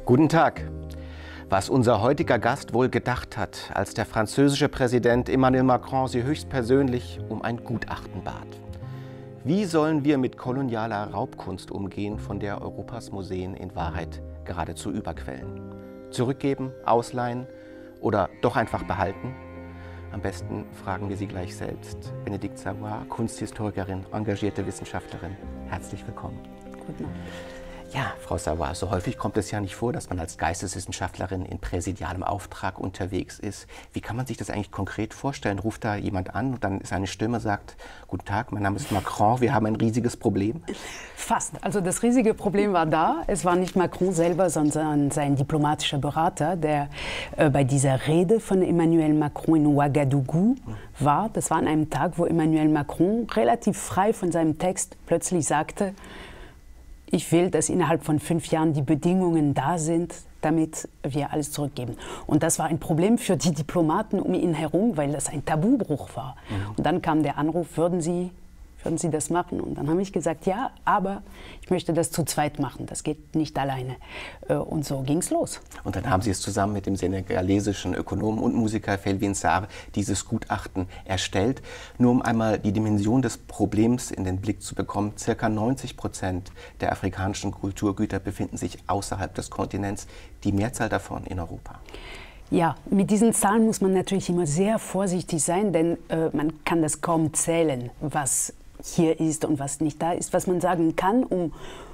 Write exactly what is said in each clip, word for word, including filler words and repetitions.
Guten Tag. Was unser heutiger Gast wohl gedacht hat, als der französische Präsident Emmanuel Macron sie höchstpersönlich um ein Gutachten bat. Wie sollen wir mit kolonialer Raubkunst umgehen, von der Europas Museen in Wahrheit geradezu überquellen? Zurückgeben, ausleihen oder doch einfach behalten? Am besten fragen wir sie gleich selbst. Bénédicte Savoy, Kunsthistorikerin, engagierte Wissenschaftlerin. Herzlich willkommen. Guten Abend. Ja, Frau Savoy, so häufig kommt es ja nicht vor, dass man als Geisteswissenschaftlerin in präsidialem Auftrag unterwegs ist. Wie kann man sich das eigentlich konkret vorstellen? Ruft da jemand an und dann ist eine Stimme, sagt, guten Tag, mein Name ist Macron, wir haben ein riesiges Problem? Fast. Also das riesige Problem war da. Es war nicht Macron selber, sondern sein diplomatischer Berater, der äh, bei dieser Rede von Emmanuel Macron in Ouagadougou war. Das war an einem Tag, wo Emmanuel Macron relativ frei von seinem Text plötzlich sagte, ich will, dass innerhalb von fünf Jahren die Bedingungen da sind, damit wir alles zurückgeben. Und das war ein Problem für die Diplomaten um ihn herum, weil das ein Tabubruch war. Mhm. Und dann kam der Anruf, würden Sie, würden Sie das machen? Und dann habe ich gesagt, ja, aber ich möchte das zu zweit machen. Das geht nicht alleine. Und so ging es los. Und dann haben Sie es zusammen mit dem senegalesischen Ökonomen und Musiker Felwine Sarr dieses Gutachten erstellt. Nur um einmal die Dimension des Problems in den Blick zu bekommen, circa neunzig Prozent der afrikanischen Kulturgüter befinden sich außerhalb des Kontinents, die Mehrzahl davon in Europa. Ja, mit diesen Zahlen muss man natürlich immer sehr vorsichtig sein, denn äh, man kann das kaum zählen, was hier ist und was nicht da ist. Was man sagen kann, um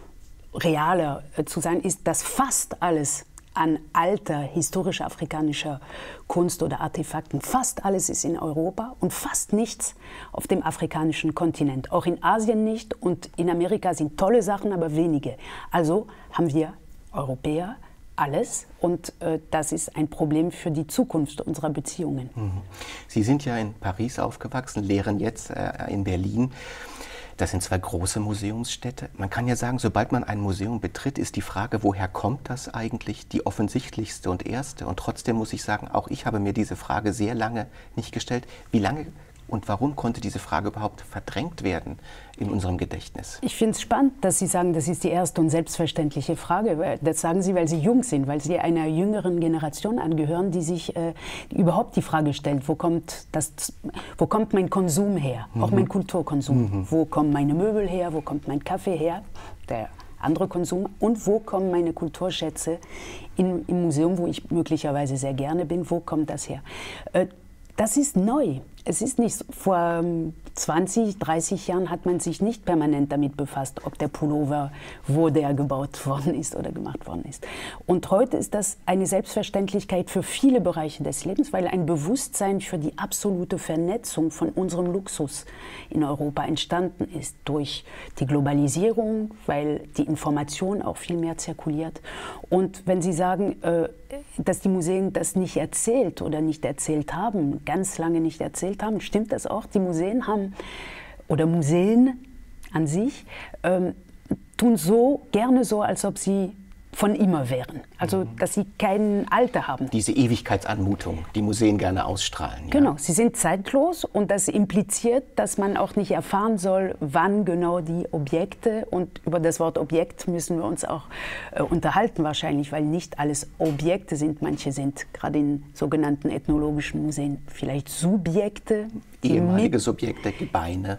realer äh, zu sein, ist, dass fast alles an alter, historischer afrikanischer Kunst oder Artefakten, fast alles ist in Europa und fast nichts auf dem afrikanischen Kontinent. Auch in Asien nicht und in Amerika sind tolle Sachen, aber wenige. Also haben wir Europäer alles und äh, das ist ein Problem für die Zukunft unserer Beziehungen. Sie sind ja in Paris aufgewachsen, lehren jetzt äh, in Berlin. Das sind zwei große Museumsstädte. Man kann ja sagen, sobald man ein Museum betritt, ist die Frage, woher kommt das eigentlich, die offensichtlichste und erste. Und trotzdem muss ich sagen, auch ich habe mir diese Frage sehr lange nicht gestellt. Wie lange und warum konnte diese Frage überhaupt verdrängt werden in unserem Gedächtnis? Ich finde es spannend, dass Sie sagen, das ist die erste und selbstverständliche Frage. Das sagen Sie, weil Sie jung sind, weil Sie einer jüngeren Generation angehören, die sich äh, überhaupt die Frage stellt, wo kommt, das, wo kommt mein Konsum her, mhm. auch mein Kulturkonsum. Mhm. Wo kommen meine Möbel her, wo kommt mein Kaffee her, der andere Konsum und wo kommen meine Kulturschätze in, im Museum, wo ich möglicherweise sehr gerne bin, wo kommt das her? Äh, das ist neu. Es ist nicht, vor zwanzig, dreißig Jahren hat man sich nicht permanent damit befasst, ob der Pullover, wo der gebaut worden ist oder gemacht worden ist. Und heute ist das eine Selbstverständlichkeit für viele Bereiche des Lebens, weil ein Bewusstsein für die absolute Vernetzung von unserem Luxus in Europa entstanden ist durch die Globalisierung, weil die Information auch viel mehr zirkuliert. Und wenn Sie sagen, dass die Museen das nicht erzählt oder nicht erzählt haben, ganz lange nicht erzählt haben, stimmt das auch. Die Museen haben, oder Museen an sich, ähm, tun so, gerne so, als ob sie von immer wären. Also, mhm. dass sie kein Alter haben. Diese Ewigkeitsanmutung, die Museen gerne ausstrahlen. Genau, ja. Sie sind zeitlos und das impliziert, dass man auch nicht erfahren soll, wann genau die Objekte, und über das Wort Objekt müssen wir uns auch äh, unterhalten wahrscheinlich, weil nicht alles Objekte sind. Manche sind gerade in sogenannten ethnologischen Museen vielleicht Subjekte. Ehemalige Subjekte, Gebeine.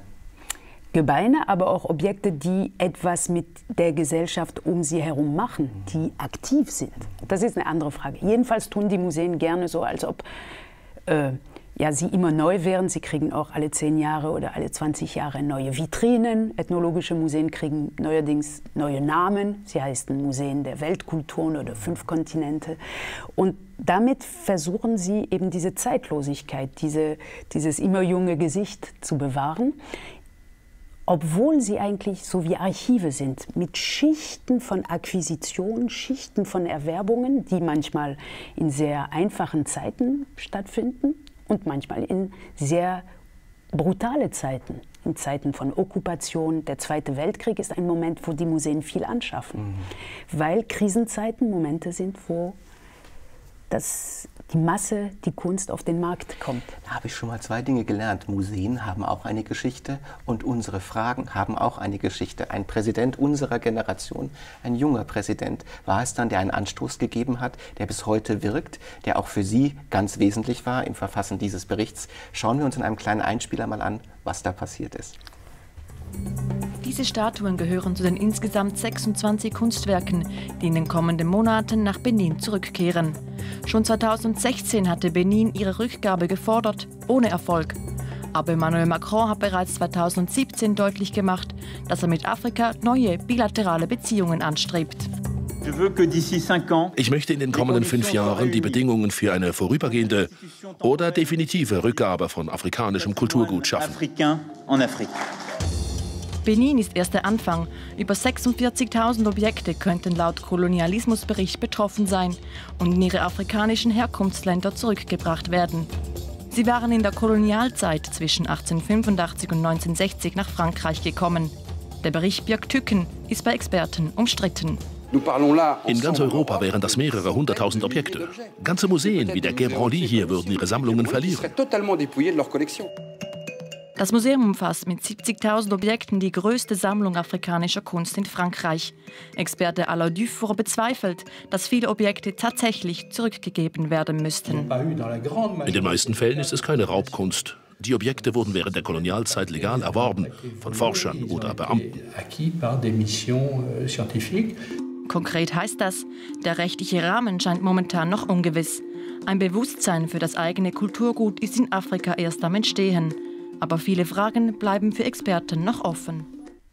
Gebeine, aber auch Objekte, die etwas mit der Gesellschaft um sie herum machen, die aktiv sind. Das ist eine andere Frage. Jedenfalls tun die Museen gerne so, als ob äh, ja, sie immer neu wären. Sie kriegen auch alle zehn Jahre oder alle zwanzig Jahre neue Vitrinen. Ethnologische Museen kriegen neuerdings neue Namen. Sie heißen Museen der Weltkulturen oder fünf Kontinente. Und damit versuchen sie eben diese Zeitlosigkeit, diese, dieses immer junge Gesicht zu bewahren, obwohl sie eigentlich so wie Archive sind, mit Schichten von Akquisitionen, Schichten von Erwerbungen, die manchmal in sehr einfachen Zeiten stattfinden und manchmal in sehr brutale Zeiten, in Zeiten von Okkupation. Der Zweite Weltkrieg ist ein Moment, wo die Museen viel anschaffen, mhm. weil Krisenzeiten Momente sind, wo dass die Masse, die Kunst auf den Markt kommt. Da habe ich schon mal zwei Dinge gelernt. Museen haben auch eine Geschichte und unsere Fragen haben auch eine Geschichte. Ein Präsident unserer Generation, ein junger Präsident, war es dann, der einen Anstoß gegeben hat, der bis heute wirkt, der auch für Sie ganz wesentlich war im Verfassen dieses Berichts. Schauen wir uns in einem kleinen Einspieler mal an, was da passiert ist. Diese Statuen gehören zu den insgesamt sechsundzwanzig Kunstwerken, die in den kommenden Monaten nach Benin zurückkehren. Schon zweitausendsechzehn hatte Benin ihre Rückgabe gefordert, ohne Erfolg. Aber Emmanuel Macron hat bereits zweitausendsiebzehn deutlich gemacht, dass er mit Afrika neue bilaterale Beziehungen anstrebt. Ich möchte in den kommenden fünf Jahren die Bedingungen für eine vorübergehende oder definitive Rückgabe von afrikanischem Kulturgut schaffen. Benin ist erst der Anfang. Über sechsundvierzigtausend Objekte könnten laut Kolonialismusbericht betroffen sein und in ihre afrikanischen Herkunftsländer zurückgebracht werden. Sie waren in der Kolonialzeit zwischen achtzehnhundertfünfundachtzig und neunzehnhundertsechzig nach Frankreich gekommen. Der Bericht birgt Tücken, ist bei Experten umstritten. In ganz Europa wären das mehrere hunderttausend Objekte. Ganze Museen wie der Quai Branly hier würden ihre Sammlungen verlieren. Das Museum umfasst mit siebzigtausend Objekten die größte Sammlung afrikanischer Kunst in Frankreich. Experte Alain Dufour bezweifelt, dass viele Objekte tatsächlich zurückgegeben werden müssten. In den meisten Fällen ist es keine Raubkunst. Die Objekte wurden während der Kolonialzeit legal erworben, von Forschern oder Beamten. Konkret heißt das, der rechtliche Rahmen scheint momentan noch ungewiss. Ein Bewusstsein für das eigene Kulturgut ist in Afrika erst am Entstehen. Aber viele Fragen bleiben für Experten noch offen.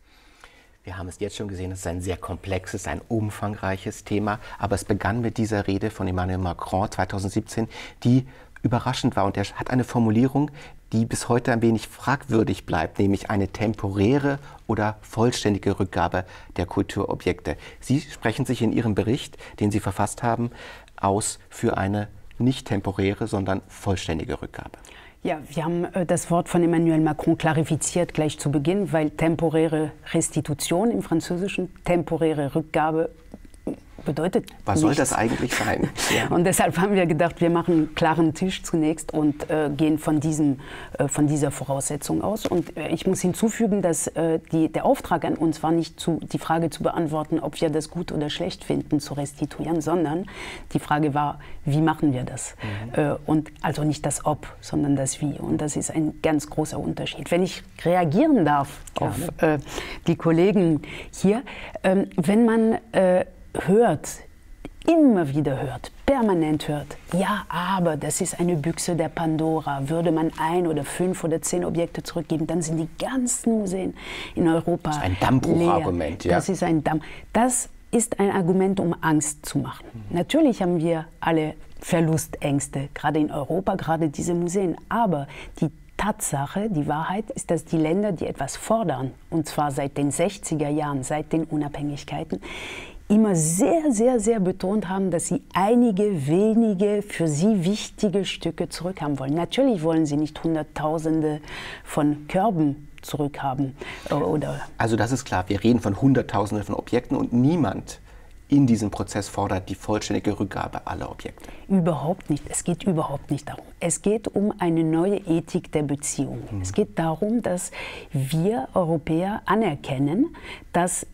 Wir haben es jetzt schon gesehen, es ist ein sehr komplexes, ein umfangreiches Thema. Aber es begann mit dieser Rede von Emmanuel Macron zweitausendsiebzehn, die überraschend war. Und er hat eine Formulierung, die bis heute ein wenig fragwürdig bleibt, nämlich eine temporäre oder vollständige Rückgabe der Kulturobjekte. Sie sprechen sich in Ihrem Bericht, den Sie verfasst haben, aus für eine nicht temporäre, sondern vollständige Rückgabe. Ja, wir haben äh, das Wort von Emmanuel Macron klarifiziert gleich zu Beginn, weil temporäre Restitution im Französischen, temporäre Rückgabe bedeutet Was soll nichts. das eigentlich sein? Ja. Und deshalb haben wir gedacht, wir machen einen klaren Tisch zunächst und äh, gehen von, diesem, äh, von dieser Voraussetzung aus. Und äh, ich muss hinzufügen, dass äh, die, der Auftrag an uns war nicht zu, die Frage zu beantworten, ob wir das gut oder schlecht finden, zu restituieren, sondern die Frage war, wie machen wir das? Mhm. Äh, und also nicht das Ob, sondern das Wie. Und das ist ein ganz großer Unterschied. Wenn ich reagieren darf ja. auf äh, die Kollegen hier, äh, wenn man äh, hört, immer wieder hört, permanent hört, ja, aber das ist eine Büchse der Pandora. Würde man ein oder fünf oder zehn Objekte zurückgeben, dann sind die ganzen Museen in Europa leer. Das ist ein Dammbruchargument, ja. Das ist ein Damm. Das ist ein Argument, um Angst zu machen. Mhm. Natürlich haben wir alle Verlustängste, gerade in Europa, gerade diese Museen. Aber die Tatsache, die Wahrheit ist, dass die Länder, die etwas fordern, und zwar seit den sechziger Jahren, seit den Unabhängigkeiten, immer sehr, sehr, sehr betont haben, dass sie einige wenige für sie wichtige Stücke zurückhaben wollen. Natürlich wollen sie nicht Hunderttausende von Körben zurückhaben. Oder also das ist klar, wir reden von Hunderttausenden von Objekten und niemand in diesem Prozess fordert die vollständige Rückgabe aller Objekte. Überhaupt nicht. Es geht überhaupt nicht darum. Es geht um eine neue Ethik der Beziehung. Mhm. Es geht darum, dass wir Europäer anerkennen, dass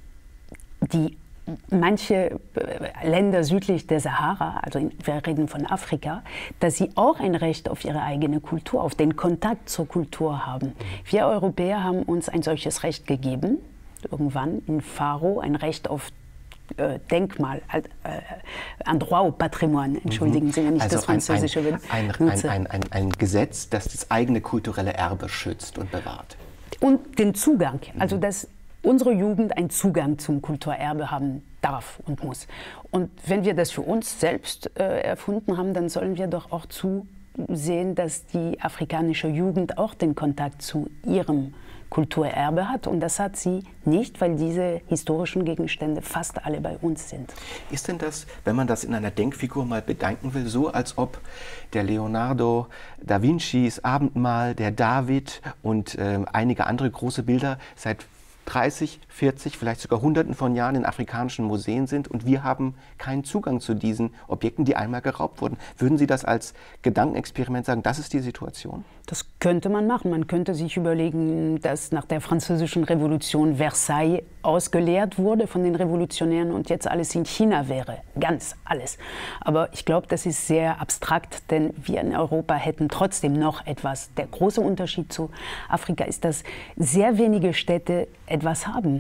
die manche Länder südlich der Sahara, also wir reden von Afrika, dass sie auch ein Recht auf ihre eigene Kultur, auf den Kontakt zur Kultur haben. Wir Europäer haben uns ein solches Recht gegeben, irgendwann in Faro, ein Recht auf äh, Denkmal, äh, ein droit au patrimoine, entschuldigen Sie, wenn ich also das Französische ein, ein, ein, ein, ein, ein Gesetz, das das eigene kulturelle Erbe schützt und bewahrt. Und den Zugang, also das unsere Jugend einen Zugang zum Kulturerbe haben darf und muss. Und wenn wir das für uns selbst äh, erfunden haben, dann sollen wir doch auch zusehen, dass die afrikanische Jugend auch den Kontakt zu ihrem Kulturerbe hat. Und das hat sie nicht, weil diese historischen Gegenstände fast alle bei uns sind. Ist denn das, wenn man das in einer Denkfigur mal bedenken will, so als ob der Leonardo da Vincis Abendmahl, der David und äh, einige andere große Bilder seit dreißig, vierzig, vielleicht sogar Hunderten von Jahren in afrikanischen Museen sind und wir haben keinen Zugang zu diesen Objekten, die einmal geraubt wurden. Würden Sie das als Gedankenexperiment sagen, das ist die Situation? Das könnte man machen. Man könnte sich überlegen, dass nach der Französischen Revolution Versailles ausgeleert wurde von den Revolutionären und jetzt alles in China wäre. Ganz alles. Aber ich glaube, das ist sehr abstrakt, denn wir in Europa hätten trotzdem noch etwas. Der große Unterschied zu Afrika ist, dass sehr wenige Städte etwas haben.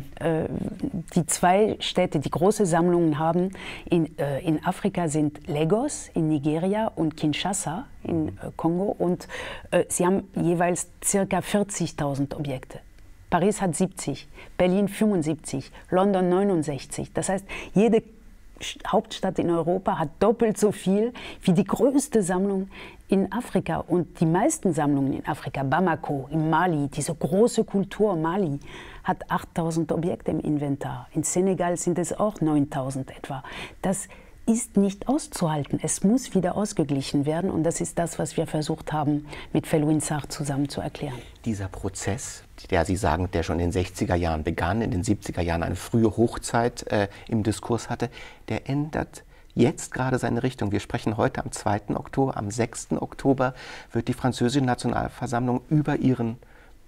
Die zwei Städte, die große Sammlungen haben in, in Afrika sind Lagos in Nigeria und Kinshasa in Kongo und sie haben jeweils ca. vierzigtausend Objekte. Paris hat siebzig, Berlin fünfundsiebzig, London neunundsechzig. Das heißt, jede Hauptstadt in Europa hat doppelt so viel wie die größte Sammlung in Afrika. Und die meisten Sammlungen in Afrika, Bamako, in Mali, diese große Kultur Mali, hat achttausend Objekte im Inventar. In Senegal sind es auch neuntausend etwa. Das ist nicht auszuhalten. Es muss wieder ausgeglichen werden. Und das ist das, was wir versucht haben, mit Felwine Sarr zusammen zu erklären. Dieser Prozess, der Sie sagen, der schon in den sechziger Jahren begann, in den siebziger Jahren eine frühe Hochzeit äh, im Diskurs hatte, der ändert jetzt gerade seine Richtung. Wir sprechen heute am zweiten Oktober. Am sechsten Oktober wird die französische Nationalversammlung über ihren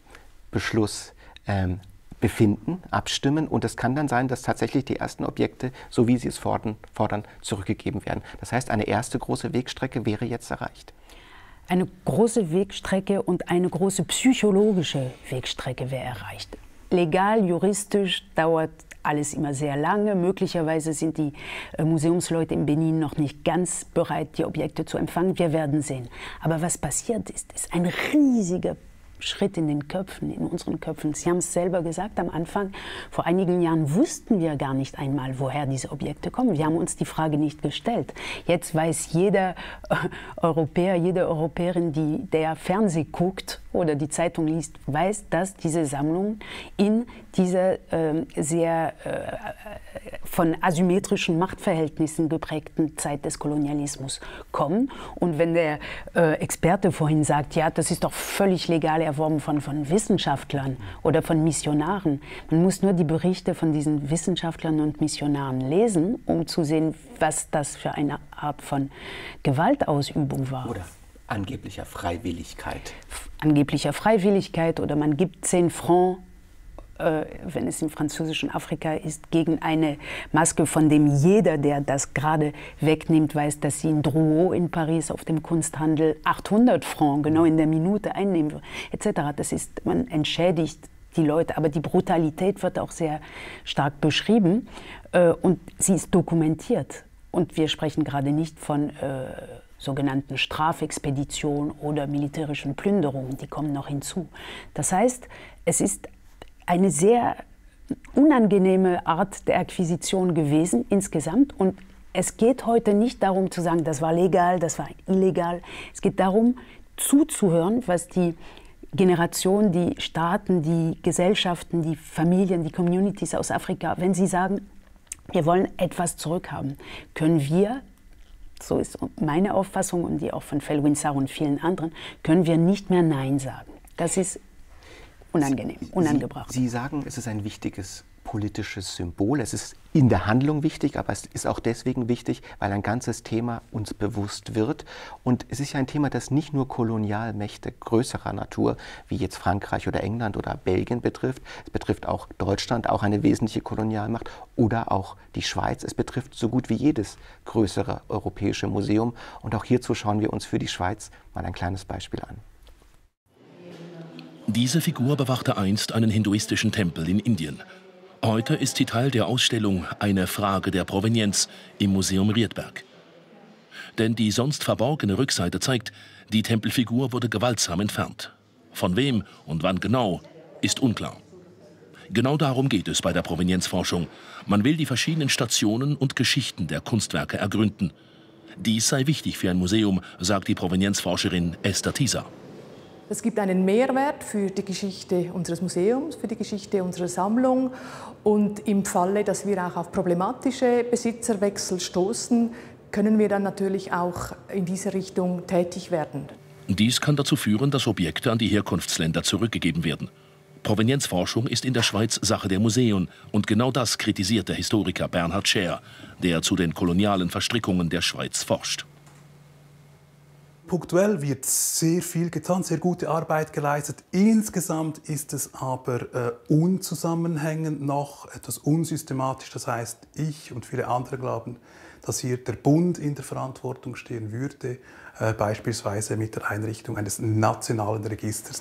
Beschluss ähm, befinden, abstimmen und es kann dann sein, dass tatsächlich die ersten Objekte, so wie sie es fordern, fordern, zurückgegeben werden. Das heißt, eine erste große Wegstrecke wäre jetzt erreicht. Eine große Wegstrecke und eine große psychologische Wegstrecke wäre erreicht. Legal, juristisch dauert alles immer sehr lange. Möglicherweise sind die äh, Museumsleute in Benin noch nicht ganz bereit, die Objekte zu empfangen. Wir werden sehen. Aber was passiert ist, ist ein riesiger Schritt in den Köpfen, in unseren Köpfen. Sie haben es selber gesagt am Anfang, vor einigen Jahren wussten wir gar nicht einmal, woher diese Objekte kommen. Wir haben uns die Frage nicht gestellt. Jetzt weiß jeder äh, Europäer, jede Europäerin, die der Fernsehen guckt oder die Zeitung liest, weiß, dass diese Sammlungen in dieser äh, sehr äh, von asymmetrischen Machtverhältnissen geprägten Zeit des Kolonialismus kommen. Und wenn der äh, Experte vorhin sagt, ja, das ist doch völlig legal erworben von, von Wissenschaftlern oder von Missionaren. Man muss nur die Berichte von diesen Wissenschaftlern und Missionaren lesen, um zu sehen, was das für eine Art von Gewaltausübung war. Oder angeblicher Freiwilligkeit. Angeblicher Freiwilligkeit oder man gibt zehn Francs, äh, wenn es im französischen Afrika ist, gegen eine Maske, von dem jeder, der das gerade wegnimmt, weiß, dass sie in Drouot in Paris auf dem Kunsthandel achthundert Francs genau in der Minute einnehmen würde, et cetera. Das ist, man entschädigt die Leute, aber die Brutalität wird auch sehr stark beschrieben äh, und sie ist dokumentiert. Und wir sprechen gerade nicht von äh, sogenannten Strafexpeditionen oder militärischen Plünderungen, die kommen noch hinzu. Das heißt, es ist eine sehr unangenehme Art der Akquisition gewesen insgesamt und es geht heute nicht darum zu sagen, das war legal, das war illegal. Es geht darum, zuzuhören, was die Generation, die Staaten, die Gesellschaften, die Familien, die Communities aus Afrika, wenn sie sagen, wir wollen etwas zurückhaben, können wir, so ist meine Auffassung und die auch von Felwine Sarr und vielen anderen, können wir nicht mehr Nein sagen. Das ist unangenehm, unangebracht. Sie, Sie sagen, es ist ein wichtiges politisches Symbol. Es ist in der Handlung wichtig, aber es ist auch deswegen wichtig, weil ein ganzes Thema uns bewusst wird. Und es ist ja ein Thema, das nicht nur Kolonialmächte größerer Natur, wie jetzt Frankreich oder England oder Belgien betrifft. Es betrifft auch Deutschland, auch eine wesentliche Kolonialmacht, oder auch die Schweiz. Es betrifft so gut wie jedes größere europäische Museum. Und auch hierzu schauen wir uns für die Schweiz mal ein kleines Beispiel an. Diese Figur bewachte einst einen hinduistischen Tempel in Indien. Heute ist sie Teil der Ausstellung Eine Frage der Provenienz im Museum Riedberg. Denn die sonst verborgene Rückseite zeigt, die Tempelfigur wurde gewaltsam entfernt. Von wem und wann genau, ist unklar. Genau darum geht es bei der Provenienzforschung. Man will die verschiedenen Stationen und Geschichten der Kunstwerke ergründen. Dies sei wichtig für ein Museum, sagt die Provenienzforscherin Esther Thieser. Es gibt einen Mehrwert für die Geschichte unseres Museums, für die Geschichte unserer Sammlung. Und im Falle, dass wir auch auf problematische Besitzerwechsel stoßen, können wir dann natürlich auch in diese Richtung tätig werden. Dies kann dazu führen, dass Objekte an die Herkunftsländer zurückgegeben werden. Provenienzforschung ist in der Schweiz Sache der Museen. Und genau das kritisiert der Historiker Bernhard Scher, der zu den kolonialen Verstrickungen der Schweiz forscht. Punktuell wird sehr viel getan, sehr gute Arbeit geleistet. Insgesamt ist es aber äh, unzusammenhängend noch, etwas unsystematisch. Das heißt, ich und viele andere glauben, dass hier der Bund in der Verantwortung stehen würde, äh, beispielsweise mit der Einrichtung eines nationalen Registers.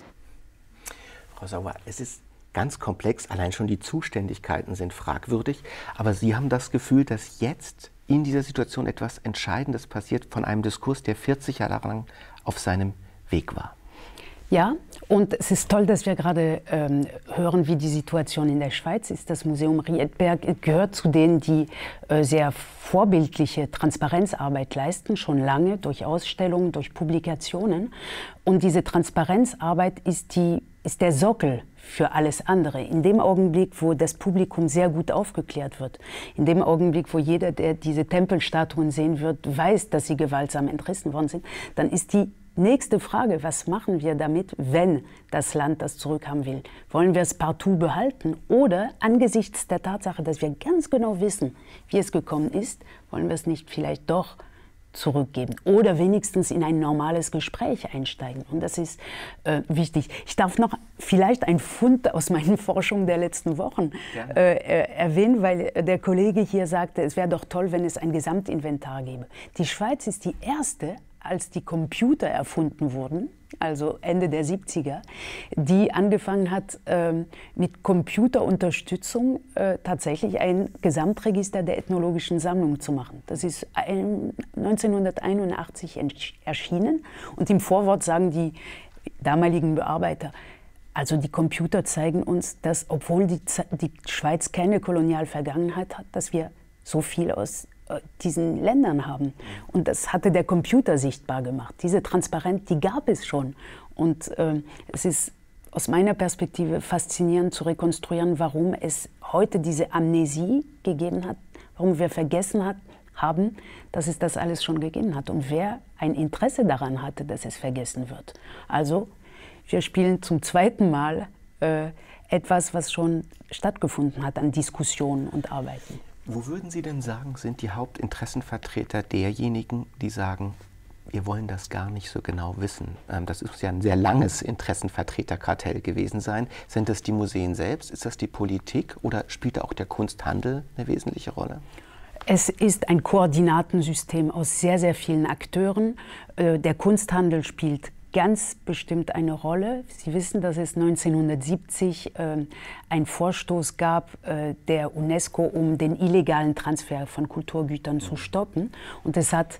Frau Sauer, es ist ganz komplex, allein schon die Zuständigkeiten sind fragwürdig, aber Sie haben das Gefühl, dass jetzt in dieser Situation etwas Entscheidendes passiert von einem Diskurs, der vierzig Jahre lang auf seinem Weg war. Ja, und es ist toll, dass wir gerade ähm, hören, wie die Situation in der Schweiz ist. Das Museum Riedberg gehört zu denen, die äh, sehr vorbildliche Transparenzarbeit leisten, schon lange durch Ausstellungen, durch Publikationen. Und diese Transparenzarbeit ist, die, ist der Sockel für alles andere. In dem Augenblick, wo das Publikum sehr gut aufgeklärt wird, in dem Augenblick, wo jeder, der diese Tempelstatuen sehen wird, weiß, dass sie gewaltsam entrissen worden sind, dann ist die nächste Frage, was machen wir damit, wenn das Land das zurückhaben will? Wollen wir es partout behalten oder angesichts der Tatsache, dass wir ganz genau wissen, wie es gekommen ist, wollen wir es nicht vielleicht doch zurückgeben oder wenigstens in ein normales Gespräch einsteigen? Und das ist äh, wichtig. Ich darf noch vielleicht einen Fund aus meinen Forschungen der letzten Wochen äh, äh, erwähnen, weil der Kollege hier sagte, es wäre doch toll, wenn es ein Gesamtinventar gäbe. Die Schweiz ist die erste, als die Computer erfunden wurden, also Ende der siebziger, die angefangen hat, ähm, mit Computerunterstützung äh, tatsächlich ein Gesamtregister der ethnologischen Sammlung zu machen. Das ist ein, neunzehnhunderteinundachtzig erschienen und im Vorwort sagen die damaligen Bearbeiter, also die Computer zeigen uns, dass, obwohl die, die Schweiz keine Kolonialvergangenheit hat, dass wir so viel aus diesen Ländern haben. Und das hatte der Computer sichtbar gemacht. Diese Transparenz, die gab es schon. Und äh, es ist aus meiner Perspektive faszinierend zu rekonstruieren, warum es heute diese Amnesie gegeben hat, warum wir vergessen hat, haben, dass es das alles schon gegeben hat und wer ein Interesse daran hatte, dass es vergessen wird. Also wir spielen zum zweiten Mal äh, etwas, was schon stattgefunden hat an Diskussionen und Arbeiten. Wo würden Sie denn sagen, sind die Hauptinteressenvertreter derjenigen, die sagen, wir wollen das gar nicht so genau wissen? Das ist ja ein sehr langes Interessenvertreterkartell gewesen sein. Sind das die Museen selbst? Ist das die Politik? Oder spielt da auch der Kunsthandel eine wesentliche Rolle? Es ist ein Koordinatensystem aus sehr, sehr vielen Akteuren. Der Kunsthandel spielt ganz bestimmt eine Rolle. Sie wissen, dass es neunzehnhundertsiebzig äh, einen Vorstoß gab, äh, der UNESCO, um den illegalen Transfer von Kulturgütern zu stoppen. Und es hat,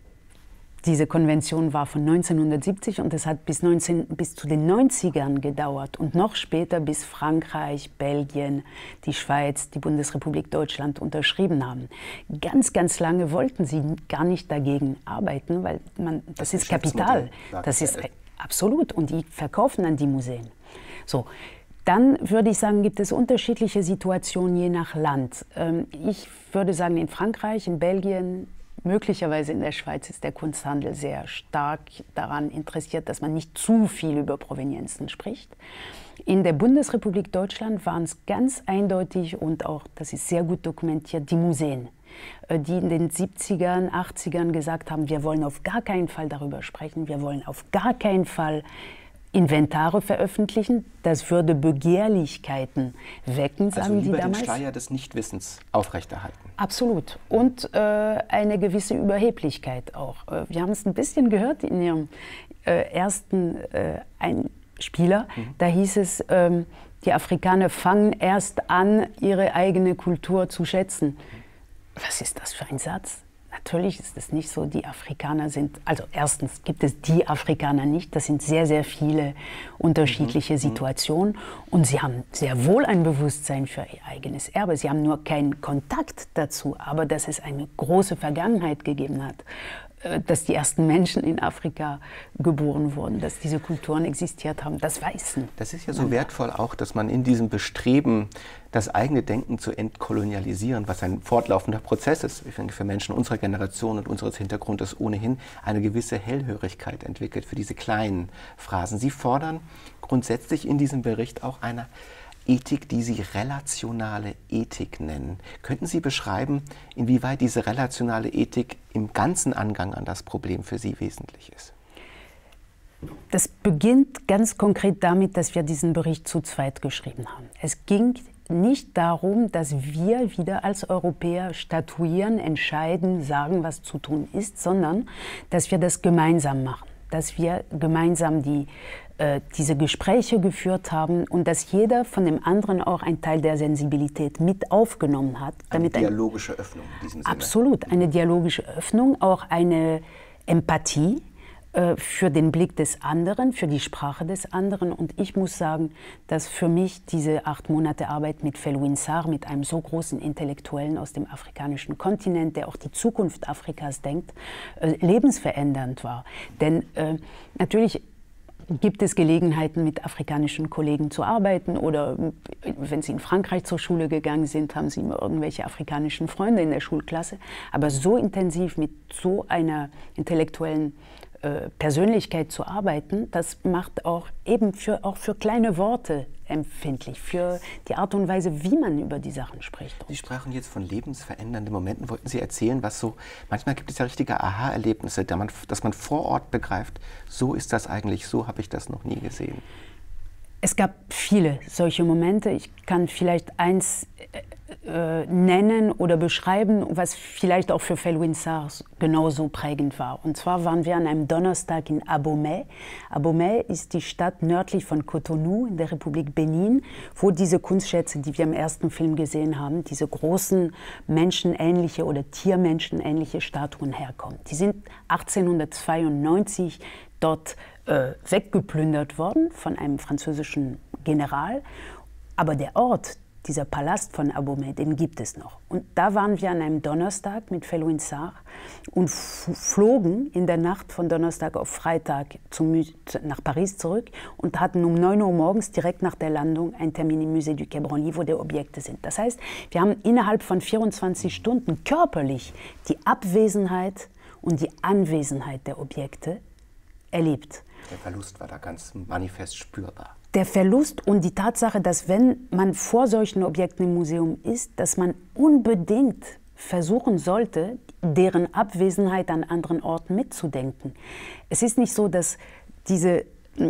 diese Konvention war von neunzehnhundertsiebzig und es hat bis, neunzehn, bis zu den neunzigern gedauert und noch später bis Frankreich, Belgien, die Schweiz, die Bundesrepublik Deutschland unterschrieben haben. Ganz, ganz lange wollten sie gar nicht dagegen arbeiten, weil man, das, das ist Kapital. Das ist absolut. Und die verkaufen an die Museen. So. Dann würde ich sagen, gibt es unterschiedliche Situationen je nach Land. Ich würde sagen, in Frankreich, in Belgien, möglicherweise in der Schweiz ist der Kunsthandel sehr stark daran interessiert, dass man nicht zu viel über Provenienzen spricht. In der Bundesrepublik Deutschland waren es ganz eindeutig und auch, das ist sehr gut dokumentiert, die Museen, die in den siebzigern, achtzigern gesagt haben, wir wollen auf gar keinen Fall darüber sprechen, wir wollen auf gar keinen Fall Inventare veröffentlichen, das würde Begehrlichkeiten wecken, sagen also die damals. Den Schleier des Nichtwissens aufrechterhalten. Absolut. Und äh, eine gewisse Überheblichkeit auch. Äh, wir haben es ein bisschen gehört in Ihrem äh, ersten äh, Einspieler. Mhm. Da hieß es, ähm, die Afrikaner fangen erst an, ihre eigene Kultur zu schätzen. Was ist das für ein Satz? Natürlich ist es nicht so, die Afrikaner sind, also erstens gibt es die Afrikaner nicht, das sind sehr, sehr viele unterschiedliche mhm. Situationen und sie haben sehr wohl ein Bewusstsein für ihr eigenes Erbe, sie haben nur keinen Kontakt dazu, aber dass es eine große Vergangenheit gegeben hat, dass die ersten Menschen in Afrika geboren wurden, dass diese Kulturen existiert haben, das Weißen. Das ist ja so wertvoll auch, dass man in diesem Bestreben, das eigene Denken zu entkolonialisieren, was ein fortlaufender Prozess ist, ich denke, für Menschen unserer Generation und unseres Hintergrundes ohnehin eine gewisse Hellhörigkeit entwickelt für diese kleinen Phrasen. Sie fordern grundsätzlich in diesem Bericht auch eine Ethik, die Sie relationale Ethik nennen. Könnten Sie beschreiben, inwieweit diese relationale Ethik im ganzen Angang an das Problem für Sie wesentlich ist? Das beginnt ganz konkret damit, dass wir diesen Bericht zu zweit geschrieben haben. Es ging nicht darum, dass wir wieder als Europäer statuieren, entscheiden, sagen, was zu tun ist, sondern dass wir das gemeinsam machen, dass wir gemeinsam die diese Gespräche geführt haben und dass jeder von dem anderen auch einen Teil der Sensibilität mit aufgenommen hat. Eine dialogische Öffnung in diesem Sinne. Absolut, eine dialogische Öffnung, auch eine Empathie äh, für den Blick des anderen, für die Sprache des anderen. Und ich muss sagen, dass für mich diese acht Monate Arbeit mit Felwine Sarr, mit einem so großen Intellektuellen aus dem afrikanischen Kontinent, der auch die Zukunft Afrikas denkt, äh, lebensverändernd war. Denn äh, natürlich gibt es Gelegenheiten, mit afrikanischen Kollegen zu arbeiten oder wenn Sie in Frankreich zur Schule gegangen sind, haben Sie immer irgendwelche afrikanischen Freunde in der Schulklasse. Aber so intensiv mit so einer intellektuellen äh, Persönlichkeit zu arbeiten, das macht auch eben für, auch für kleine Worte empfindlich, für die Art und Weise, wie man über die Sachen spricht. Sie sprachen jetzt von lebensverändernden Momenten. Wollten Sie erzählen, was so, manchmal gibt es ja richtige Aha-Erlebnisse, dass man, dass man vor Ort begreift, so ist das eigentlich, so habe ich das noch nie gesehen. Es gab viele solche Momente. Ich kann vielleicht eins äh, nennen oder beschreiben, was vielleicht auch für Felwine Sarr genauso prägend war. Und zwar waren wir an einem Donnerstag in Abomey. Abomey ist die Stadt nördlich von Cotonou in der Republik Benin, wo diese Kunstschätze, die wir im ersten Film gesehen haben, diese großen menschenähnliche oder tiermenschenähnliche Statuen herkommen. Die sind achtzehnhundertzweiundneunzig dort äh, weggeplündert worden von einem französischen General. Aber der Ort, dieser Palast von Abomey, den gibt es noch. Und da waren wir an einem Donnerstag mit Felwine Sarr und flogen in der Nacht von Donnerstag auf Freitag zum, nach Paris zurück und hatten um neun Uhr morgens direkt nach der Landung einen Termin im Musée du Quai Branly, wo die Objekte sind. Das heißt, wir haben innerhalb von vierundzwanzig Stunden körperlich die Abwesenheit und die Anwesenheit der Objekte erlebt. Der Verlust war da ganz manifest spürbar. Der Verlust und die Tatsache, dass wenn man vor solchen Objekten im Museum ist, dass man unbedingt versuchen sollte, deren Abwesenheit an anderen Orten mitzudenken. Es ist nicht so, dass diese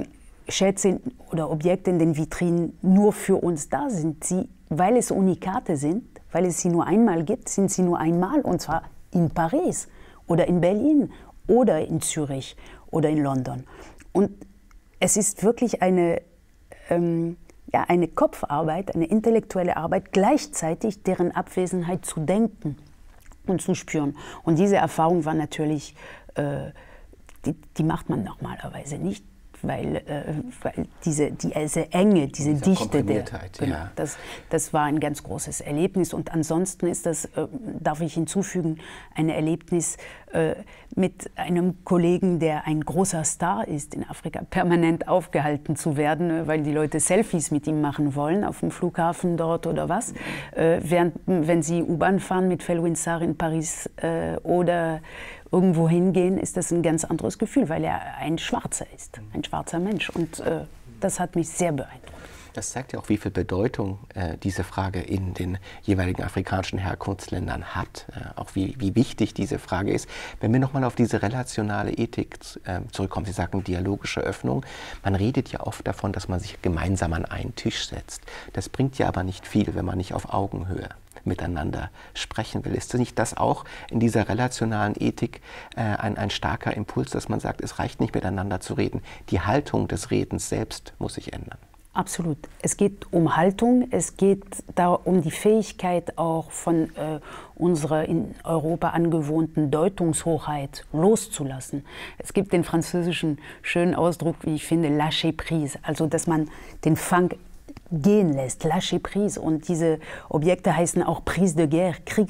Schätze oder Objekte in den Vitrinen nur für uns da sind. Sie, weil es Unikate sind, weil es sie nur einmal gibt, sind sie nur einmal, und zwar in Paris oder in Berlin oder in Zürich oder in London. Und es ist wirklich eine, ähm, ja, eine Kopfarbeit, eine intellektuelle Arbeit, gleichzeitig deren Abwesenheit zu denken und zu spüren. Und diese Erfahrung war natürlich, äh, die, die macht man normalerweise nicht, weil, äh, weil diese, diese Enge, diese Diese Dichte, der, genau, ja. das, das war ein ganz großes Erlebnis. Und ansonsten ist das, äh, darf ich hinzufügen, ein Erlebnis äh, mit einem Kollegen, der ein großer Star ist in Afrika, permanent aufgehalten zu werden, weil die Leute Selfies mit ihm machen wollen, auf dem Flughafen dort oder was. Äh, während, wenn sie U-Bahn fahren mit Felwine Sarr in Paris äh, oder irgendwo hingehen, ist das ein ganz anderes Gefühl, weil er ein Schwarzer ist, ein schwarzer Mensch. Und äh, das hat mich sehr beeindruckt. Das zeigt ja auch, wie viel Bedeutung äh, diese Frage in den jeweiligen afrikanischen Herkunftsländern hat, äh, auch wie, wie wichtig diese Frage ist. Wenn wir nochmal auf diese relationale Ethik äh, zurückkommen, Sie sagten dialogische Öffnung, man redet ja oft davon, dass man sich gemeinsam an einen Tisch setzt. Das bringt ja aber nicht viel, wenn man nicht auf Augenhöhe miteinander sprechen will. Ist nicht das auch in dieser relationalen Ethik äh, ein, ein starker Impuls, dass man sagt, es reicht nicht miteinander zu reden. Die Haltung des Redens selbst muss sich ändern. Absolut. Es geht um Haltung, es geht da um die Fähigkeit auch von äh, unserer in Europa angewohnten Deutungshochheit loszulassen. Es gibt den französischen schönen Ausdruck, wie ich finde, lâcher prise, also dass man den Fang gehen lässt, lâcher prise. Und diese Objekte heißen auch Prise de Guerre, Kriegs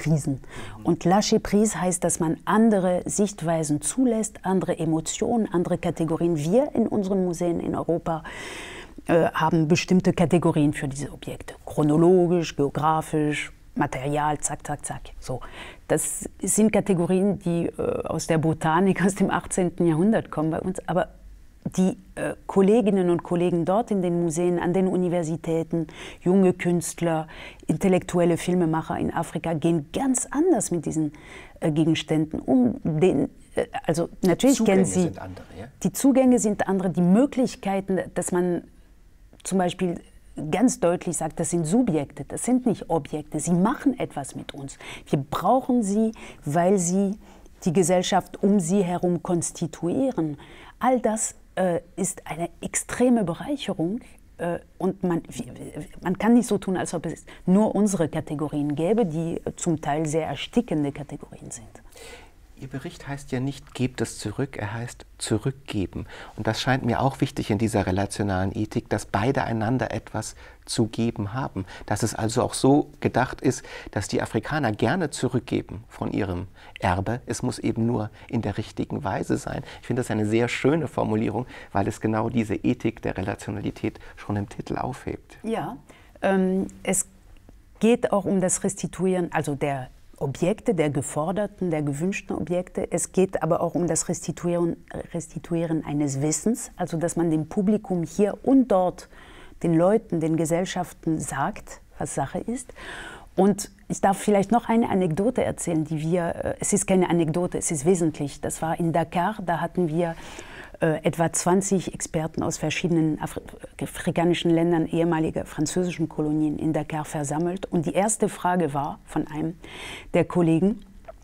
Prisen. Und Lâcher prise heißt, dass man andere Sichtweisen zulässt, andere Emotionen, andere Kategorien. Wir in unseren Museen in Europa äh, haben bestimmte Kategorien für diese Objekte. Chronologisch, geografisch, Material, zack, zack, zack. So. Das sind Kategorien, die äh, aus der Botanik aus dem achtzehnten Jahrhundert kommen bei uns. Aber die äh, Kolleginnen und Kollegen dort in den Museen, an den Universitäten, junge Künstler, intellektuelle Filmemacher in Afrika gehen ganz anders mit diesen äh, Gegenständen um. Den, äh, also natürlich Zugänge kennen Sie, sind andere, ja? Die Zugänge sind andere, die Möglichkeiten, dass man zum Beispiel ganz deutlich sagt, das sind Subjekte, das sind nicht Objekte, sie machen etwas mit uns. Wir brauchen sie, weil sie die Gesellschaft um sie herum konstituieren. All das äh, ist eine extreme Bereicherung äh, und man, man kann nicht so tun, als ob es nur unsere Kategorien gäbe, die zum Teil sehr erstickende Kategorien sind. Ihr Bericht heißt ja nicht, gebt es zurück, er heißt zurückgeben. Und das scheint mir auch wichtig in dieser relationalen Ethik, dass beide einander etwas zu geben haben. Dass es also auch so gedacht ist, dass die Afrikaner gerne zurückgeben von ihrem Erbe. Es muss eben nur in der richtigen Weise sein. Ich finde das eine sehr schöne Formulierung, weil es genau diese Ethik der Relationalität schon im Titel aufhebt. Ja, ähm, es geht auch um das Restituieren, also der Objekte, der geforderten, der gewünschten Objekte. Es geht aber auch um das Restituieren, Restituieren eines Wissens, also dass man dem Publikum hier und dort, den Leuten, den Gesellschaften sagt, was Sache ist. Und ich darf vielleicht noch eine Anekdote erzählen, die wir, es ist keine Anekdote, es ist wesentlich. Das war in Dakar, da hatten wir äh, etwa zwanzig Experten aus verschiedenen Afri afrikanischen Ländern, ehemaliger französischen Kolonien in Dakar versammelt. Und die erste Frage war von einem der Kollegen,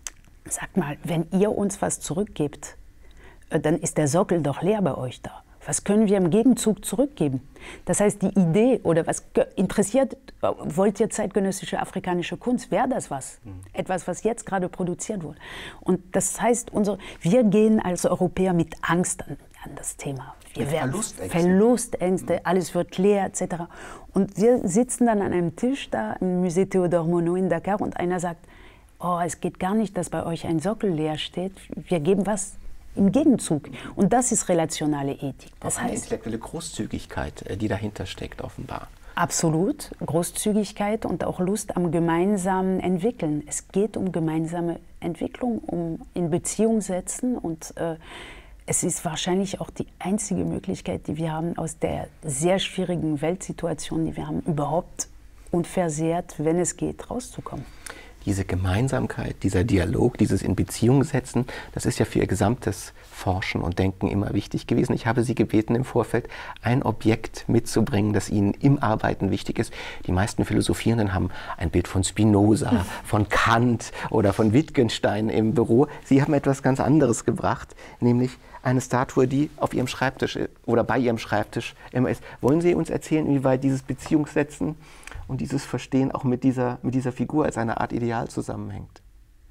sagt mal, wenn ihr uns was zurückgebt, äh, dann ist der Sockel doch leer bei euch da. Was können wir im Gegenzug zurückgeben? Das heißt, die Idee oder was interessiert, wollt ihr zeitgenössische afrikanische Kunst? Wäre das was? Mhm. Etwas, was jetzt gerade produziert wurde. Und das heißt, unsere, wir gehen als Europäer mit Angst an, an das Thema. Wir mit werden Verlustängste. Verlustängste, Mhm. alles wird leer et cetera. Und wir sitzen dann an einem Tisch da im Musée Théodore Monod in Dakar und einer sagt, oh, es geht gar nicht, dass bei euch ein Sockel leer steht. Wir geben was im Gegenzug. Und das ist relationale Ethik. Das auch eine heißt, intellektuelle Großzügigkeit, die dahinter steckt, offenbar. Absolut. Großzügigkeit und auch Lust am gemeinsamen Entwickeln. Es geht um gemeinsame Entwicklung, um in Beziehung setzen. Und äh, es ist wahrscheinlich auch die einzige Möglichkeit, die wir haben, aus der sehr schwierigen Weltsituation, die wir haben, überhaupt unversehrt, wenn es geht, rauszukommen. Diese Gemeinsamkeit, dieser Dialog, dieses in Beziehung setzen, das ist ja für Ihr gesamtes Forschen und Denken immer wichtig gewesen. Ich habe Sie gebeten im Vorfeld, ein Objekt mitzubringen, das Ihnen im Arbeiten wichtig ist. Die meisten Philosophierenden haben ein Bild von Spinoza, von Kant oder von Wittgenstein im Büro. Sie haben etwas ganz anderes gebracht, nämlich eine Statue, die auf Ihrem Schreibtisch oder bei Ihrem Schreibtisch immer ist. Wollen Sie uns erzählen, inwieweit dieses Beziehungssetzen und dieses Verstehen auch mit dieser, mit dieser Figur als eine Art Ideal zusammenhängt?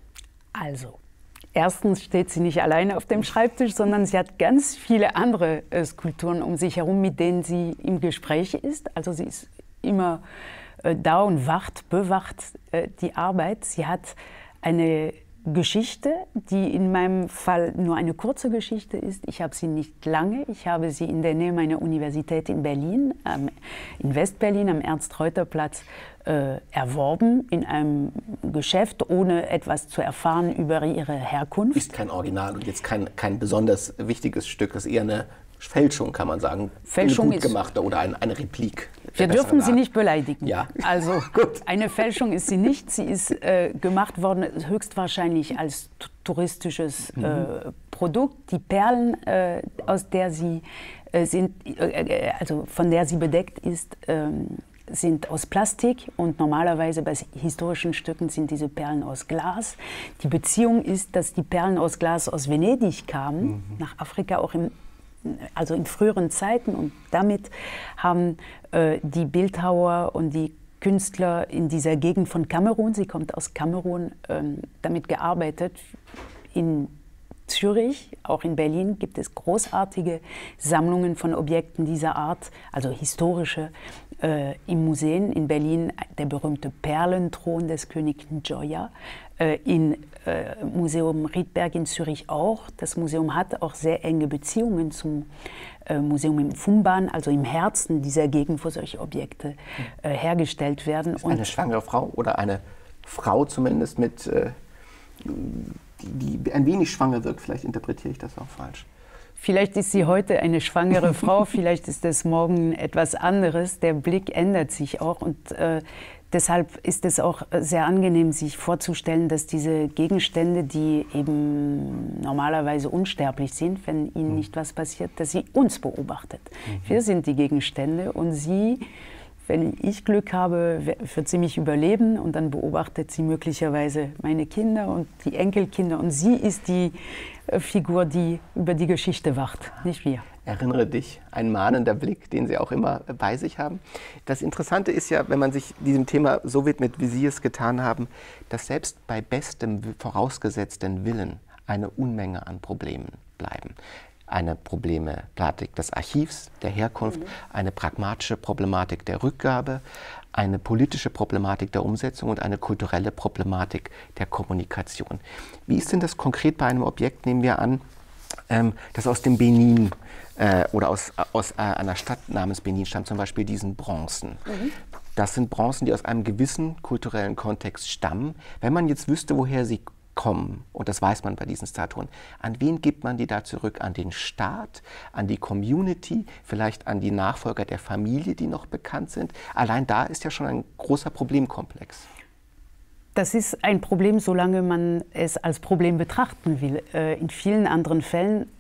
Also, erstens steht sie nicht alleine auf dem Schreibtisch, sondern sie hat ganz viele andere äh, Skulpturen um sich herum, mit denen sie im Gespräch ist. Also sie ist immer äh, da und wacht, bewacht äh, die Arbeit. Sie hat eine Geschichte, die in meinem Fall nur eine kurze Geschichte ist. Ich habe sie nicht lange. Ich habe sie in der Nähe meiner Universität in Berlin, ähm, in West-Berlin am Ernst-Reuter-Platz äh, erworben, in einem Geschäft, ohne etwas zu erfahren über ihre Herkunft. Ist kein Original und jetzt kein, kein besonders wichtiges Stück. Das ist eher eine Fälschung, kann man sagen. Fälschung eine gut gemachte oder eine, eine Replik. Wir dürfen sie nicht beleidigen. Ja. Also Gut. Eine Fälschung ist sie nicht. Sie ist äh, gemacht worden höchstwahrscheinlich als touristisches äh, mhm. Produkt. Die Perlen, äh, aus der sie äh, sind, äh, also von der sie bedeckt ist, äh, sind aus Plastik und normalerweise bei historischen Stücken sind diese Perlen aus Glas. Die Beziehung ist, dass die Perlen aus Glas aus Venedig kamen, mhm. nach Afrika auch im also in früheren Zeiten, und damit haben äh, die Bildhauer und die Künstler in dieser Gegend von Kamerun, sie kommt aus Kamerun, ähm, damit gearbeitet. In Zürich, auch in Berlin, gibt es großartige Sammlungen von Objekten dieser Art, also historische äh, im Museum in Berlin der berühmte Perlenthron des Königs Njoya, äh, im äh, Museum Riedberg in Zürich auch. Das Museum hat auch sehr enge Beziehungen zum äh, Museum im Fumban, also im Herzen dieser Gegend, wo solche Objekte äh, hergestellt werden. Ist eine schwangere Frau oder eine Frau zumindest mit, äh, die, die ein wenig schwanger wirkt, vielleicht interpretiere ich das auch falsch. Vielleicht ist sie heute eine schwangere Frau, vielleicht ist es morgen etwas anderes. Der Blick ändert sich auch und äh, deshalb ist es auch sehr angenehm, sich vorzustellen, dass diese Gegenstände, die eben normalerweise unsterblich sind, wenn ihnen nicht was passiert, dass sie uns beobachtet. Mhm. Wir sind die Gegenstände und sie, wenn ich Glück habe, wird sie mich überleben und dann beobachtet sie möglicherweise meine Kinder und die Enkelkinder und sie ist die Figur, die über die Geschichte wacht, nicht wir. Erinnere dich, ein mahnender Blick, den Sie auch immer bei sich haben. Das Interessante ist ja, wenn man sich diesem Thema so widmet, wie Sie es getan haben, dass selbst bei bestem vorausgesetzten Willen eine Unmenge an Problemen bleiben. Eine Problematik des Archivs, der Herkunft, eine pragmatische Problematik der Rückgabe, eine politische Problematik der Umsetzung und eine kulturelle Problematik der Kommunikation. Wie ist denn das konkret bei einem Objekt, nehmen wir an, ähm, das aus dem Benin äh, oder aus, aus äh, einer Stadt namens Benin stammt, zum Beispiel diesen Bronzen. Mhm. Das sind Bronzen, die aus einem gewissen kulturellen Kontext stammen. Wenn man jetzt wüsste, woher sie kommen, und das weiß man bei diesen Statuen, an wen gibt man die da zurück? An den Staat, an die Community, vielleicht an die Nachfolger der Familie, die noch bekannt sind? Allein da ist ja schon ein großer Problemkomplex. Das ist ein Problem, solange man es als Problem betrachten will. In vielen anderen Fällen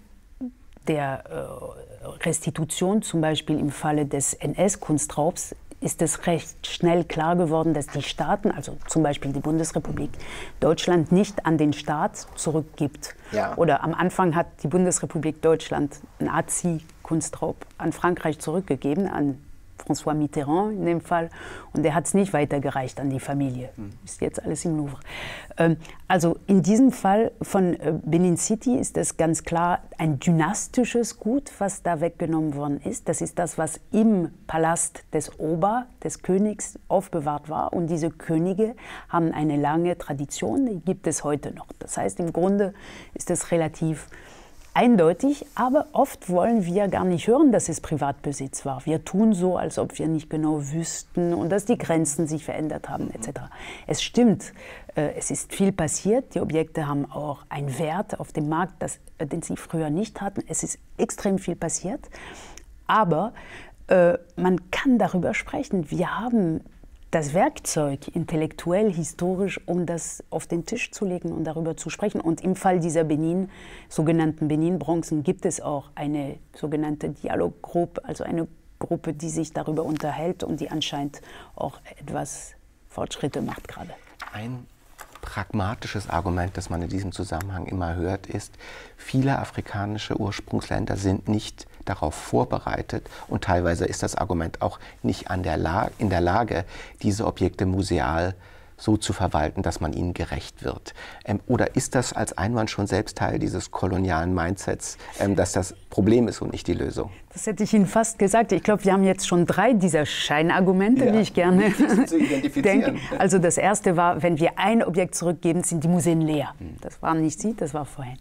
der Restitution, zum Beispiel im Falle des N S-Kunstraubs, ist es recht schnell klar geworden, dass die Staaten, also zum Beispiel die Bundesrepublik Deutschland, nicht an den Staat zurückgibt. Ja. Oder am Anfang hat die Bundesrepublik Deutschland Nazi-Kunstraub an Frankreich zurückgegeben, an François Mitterrand in dem Fall, und der hat es nicht weitergereicht an die Familie. Hm. Ist jetzt alles im Louvre. Ähm, also in diesem Fall von äh, Benin City ist es ganz klar ein dynastisches Gut, was da weggenommen worden ist. Das ist das, was im Palast des Oba, des Königs, aufbewahrt war. Und diese Könige haben eine lange Tradition, die gibt es heute noch. Das heißt, im Grunde ist es relativ eindeutig, aber oft wollen wir gar nicht hören, dass es Privatbesitz war. Wir tun so, als ob wir nicht genau wüssten und dass die Grenzen sich verändert haben, et cetera. Es stimmt, äh, es ist viel passiert. Die Objekte haben auch einen Wert auf dem Markt, das, den sie früher nicht hatten. Es ist extrem viel passiert, aber äh, man kann darüber sprechen. Wir haben das Werkzeug, intellektuell, historisch, um das auf den Tisch zu legen und darüber zu sprechen. Und im Fall dieser Benin, sogenannten Benin-Bronzen, gibt es auch eine sogenannte Dialoggruppe, also eine Gruppe, die sich darüber unterhält und die anscheinend auch etwas Fortschritte macht gerade. Ein pragmatisches Argument, das man in diesem Zusammenhang immer hört, ist, viele afrikanische Ursprungsländer sind nicht darauf vorbereitet und teilweise ist das Argument auch nicht an der La- in der Lage, diese Objekte museal so zu verwalten, dass man ihnen gerecht wird. Ähm, oder ist das als Einwand schon selbst Teil dieses kolonialen Mindsets, ähm, dass das Problem ist und nicht die Lösung? Das hätte ich Ihnen fast gesagt. Ich glaube, wir haben jetzt schon drei dieser Scheinargumente, ja, die ich gerne zu identifizieren. denke. Also das erste war, wenn wir ein Objekt zurückgeben, sind die Museen leer. Das waren nicht Sie, das war vorhin.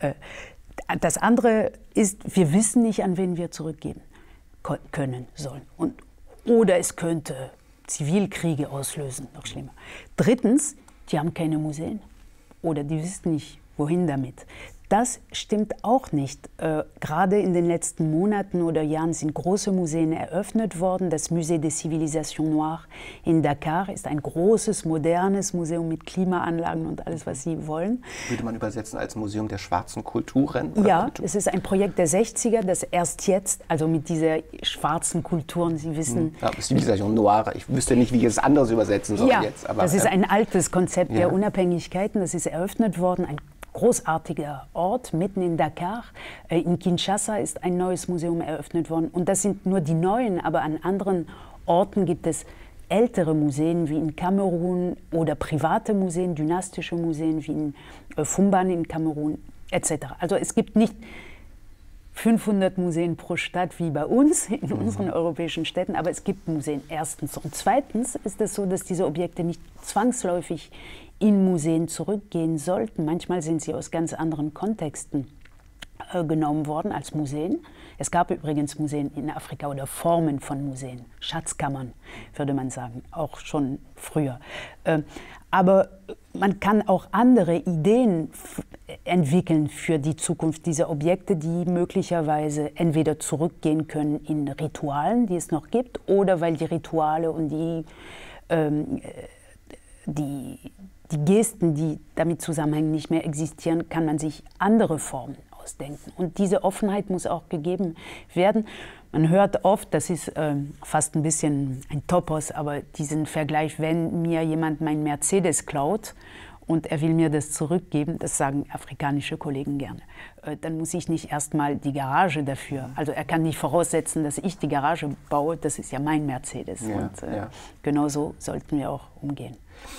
Das andere ist, wir wissen nicht, an wen wir zurückgeben können sollen. Und, oder es könnte Zivilkriege auslösen, noch schlimmer. Drittens, die haben keine Museen oder die wissen nicht, wohin damit. Das stimmt auch nicht. Äh, gerade in den letzten Monaten oder Jahren sind große Museen eröffnet worden. Das Musée des Civilisations Noires in Dakar ist ein großes, modernes Museum mit Klimaanlagen und alles, was Sie wollen. Würde man übersetzen als Museum der schwarzen Kulturen? Oder ja, Kultur? Es ist ein Projekt der sechziger, das erst jetzt, also mit dieser schwarzen Kulturen, Sie wissen... Ja, Civilisation Noire, ich wüsste nicht, wie ich es anders übersetzen soll ja, jetzt. Aber, das ist äh, ein altes Konzept ja. der Unabhängigkeiten, das ist eröffnet worden, ein großartiger Ort mitten in Dakar. In Kinshasa ist ein neues Museum eröffnet worden. Und das sind nur die neuen, aber an anderen Orten gibt es ältere Museen wie in Kamerun oder private Museen, dynastische Museen wie in Fumban in Kamerun et cetera. Also es gibt nicht fünfhundert Museen pro Stadt wie bei uns in Mhm. unseren europäischen Städten, aber es gibt Museen erstens. Und zweitens ist es so, dass diese Objekte nicht zwangsläufig in Museen zurückgehen sollten. Manchmal sind sie aus ganz anderen Kontexten äh, genommen worden als Museen. Es gab übrigens Museen in Afrika oder Formen von Museen, Schatzkammern, würde man sagen, auch schon früher. Äh, aber man kann auch andere Ideen entwickeln für die Zukunft dieser Objekte, die möglicherweise entweder zurückgehen können in Ritualen, die es noch gibt, oder weil die Rituale und die, ähm, die, die Gesten, die damit zusammenhängen, nicht mehr existieren, kann man sich andere Formen ausdenken. Und diese Offenheit muss auch gegeben werden. Man hört oft, das ist äh, fast ein bisschen ein Topos, aber diesen Vergleich, wenn mir jemand mein Mercedes klaut und er will mir das zurückgeben, das sagen afrikanische Kollegen gerne, äh, dann muss ich nicht erstmal die Garage dafür, also er kann nicht voraussetzen, dass ich die Garage baue, das ist ja mein Mercedes. Ja, und äh, ja. genauso sollten wir auch umgehen.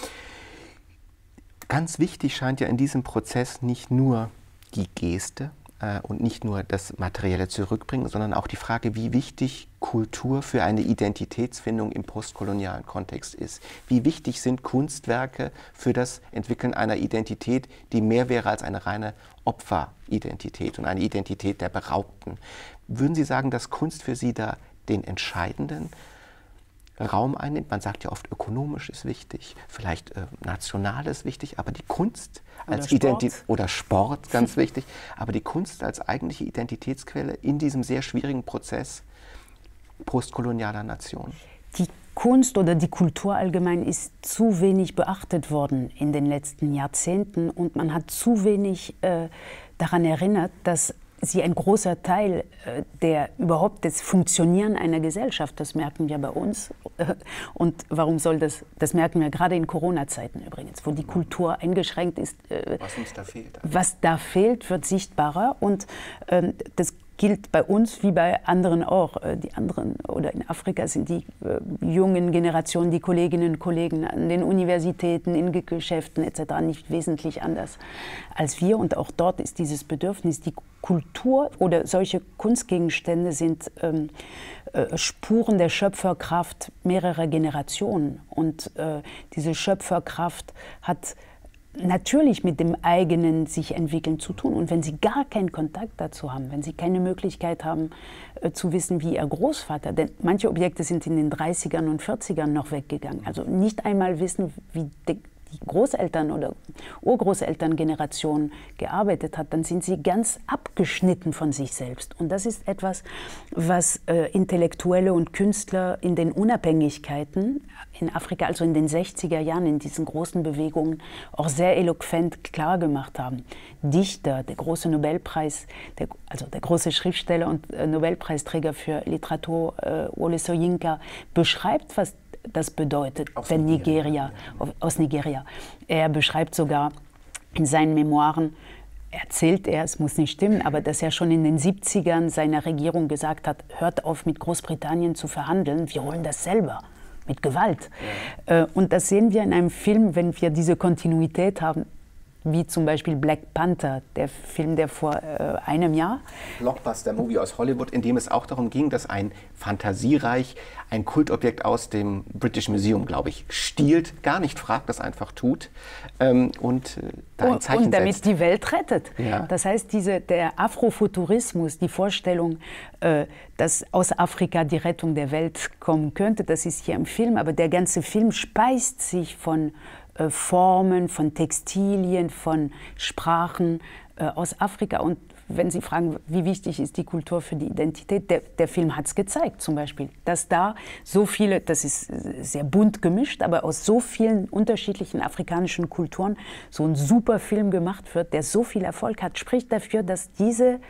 Ganz wichtig scheint ja in diesem Prozess nicht nur die Geste äh, und nicht nur das materielle Zurückbringen, sondern auch die Frage, wie wichtig Kultur für eine Identitätsfindung im postkolonialen Kontext ist. Wie wichtig sind Kunstwerke für das Entwickeln einer Identität, die mehr wäre als eine reine Opferidentität und eine Identität der Beraubten. Würden Sie sagen, dass Kunst für Sie da den entscheidenden Raum einnimmt? Man sagt ja oft, ökonomisch ist wichtig, vielleicht äh, national ist wichtig, aber die Kunst als Identität oder Sport ganz wichtig, aber die Kunst als eigentliche Identitätsquelle in diesem sehr schwierigen Prozess postkolonialer Nation. Die Kunst oder die Kultur allgemein ist zu wenig beachtet worden in den letzten Jahrzehnten und man hat zu wenig äh, daran erinnert, dass sie ein großer Teil äh, der überhaupt des Funktionieren einer Gesellschaft, das merken wir bei uns. Und warum soll das, das merken wir gerade in Corona-Zeiten übrigens, wo die Kultur eingeschränkt ist. Äh, was uns da fehlt. Was da fehlt, wird sichtbarer und äh, das gilt bei uns wie bei anderen auch. Die anderen oder in Afrika sind die äh, jungen Generationen, die Kolleginnen und Kollegen an den Universitäten, in Geschäften et cetera nicht wesentlich anders als wir. Und auch dort ist dieses Bedürfnis, die Kultur oder solche Kunstgegenstände sind ähm, äh, Spuren der Schöpferkraft mehrerer Generationen. Und äh, diese Schöpferkraft hat natürlich mit dem eigenen sich entwickeln zu tun. Und wenn Sie gar keinen Kontakt dazu haben, wenn Sie keine Möglichkeit haben äh, zu wissen, wie Ihr Großvater, denn manche Objekte sind in den dreißigern und vierzigern noch weggegangen, also nicht einmal wissen, wie die Großeltern- oder Urgroßelterngeneration gearbeitet hat, dann sind sie ganz abgeschnitten von sich selbst. Und das ist etwas, was äh, Intellektuelle und Künstler in den Unabhängigkeiten in Afrika, also in den sechziger Jahren, in diesen großen Bewegungen, auch sehr eloquent klar gemacht haben. Dichter, der große Nobelpreis, der, also der große Schriftsteller und äh, Nobelpreisträger für Literatur, äh, Wole Soyinka, beschreibt, was das bedeutet, aus wenn Nigeria, Nigeria, aus Nigeria. Er beschreibt sogar in seinen Memoiren, erzählt er, es muss nicht stimmen, aber dass er schon in den siebzigern seiner Regierung gesagt hat, hört auf mit Großbritannien zu verhandeln, wir holen das selber, mit Gewalt. Ja. Und das sehen wir in einem Film, wenn wir diese Kontinuität haben, wie zum Beispiel Black Panther, der Film, der vor äh, einem Jahr... Blockbuster-Movie aus Hollywood, in dem es auch darum ging, dass ein Fantasiereich ein Kultobjekt aus dem British Museum, glaube ich, stiehlt, gar nicht fragt, das einfach tut ähm, und äh, da ein Zeichen Und damit setzt. die Welt rettet. Ja. Das heißt, diese, der Afrofuturismus, die Vorstellung, äh, dass aus Afrika die Rettung der Welt kommen könnte, das ist hier im Film, aber der ganze Film speist sich von Formen, von Textilien, von Sprachen äh, aus Afrika. Und wenn Sie fragen, wie wichtig ist die Kultur für die Identität, der, der Film hat es gezeigt zum Beispiel, dass da so viele, das ist sehr bunt gemischt, aber aus so vielen unterschiedlichen afrikanischen Kulturen so ein super Film gemacht wird, der so viel Erfolg hat, spricht dafür, dass, diese,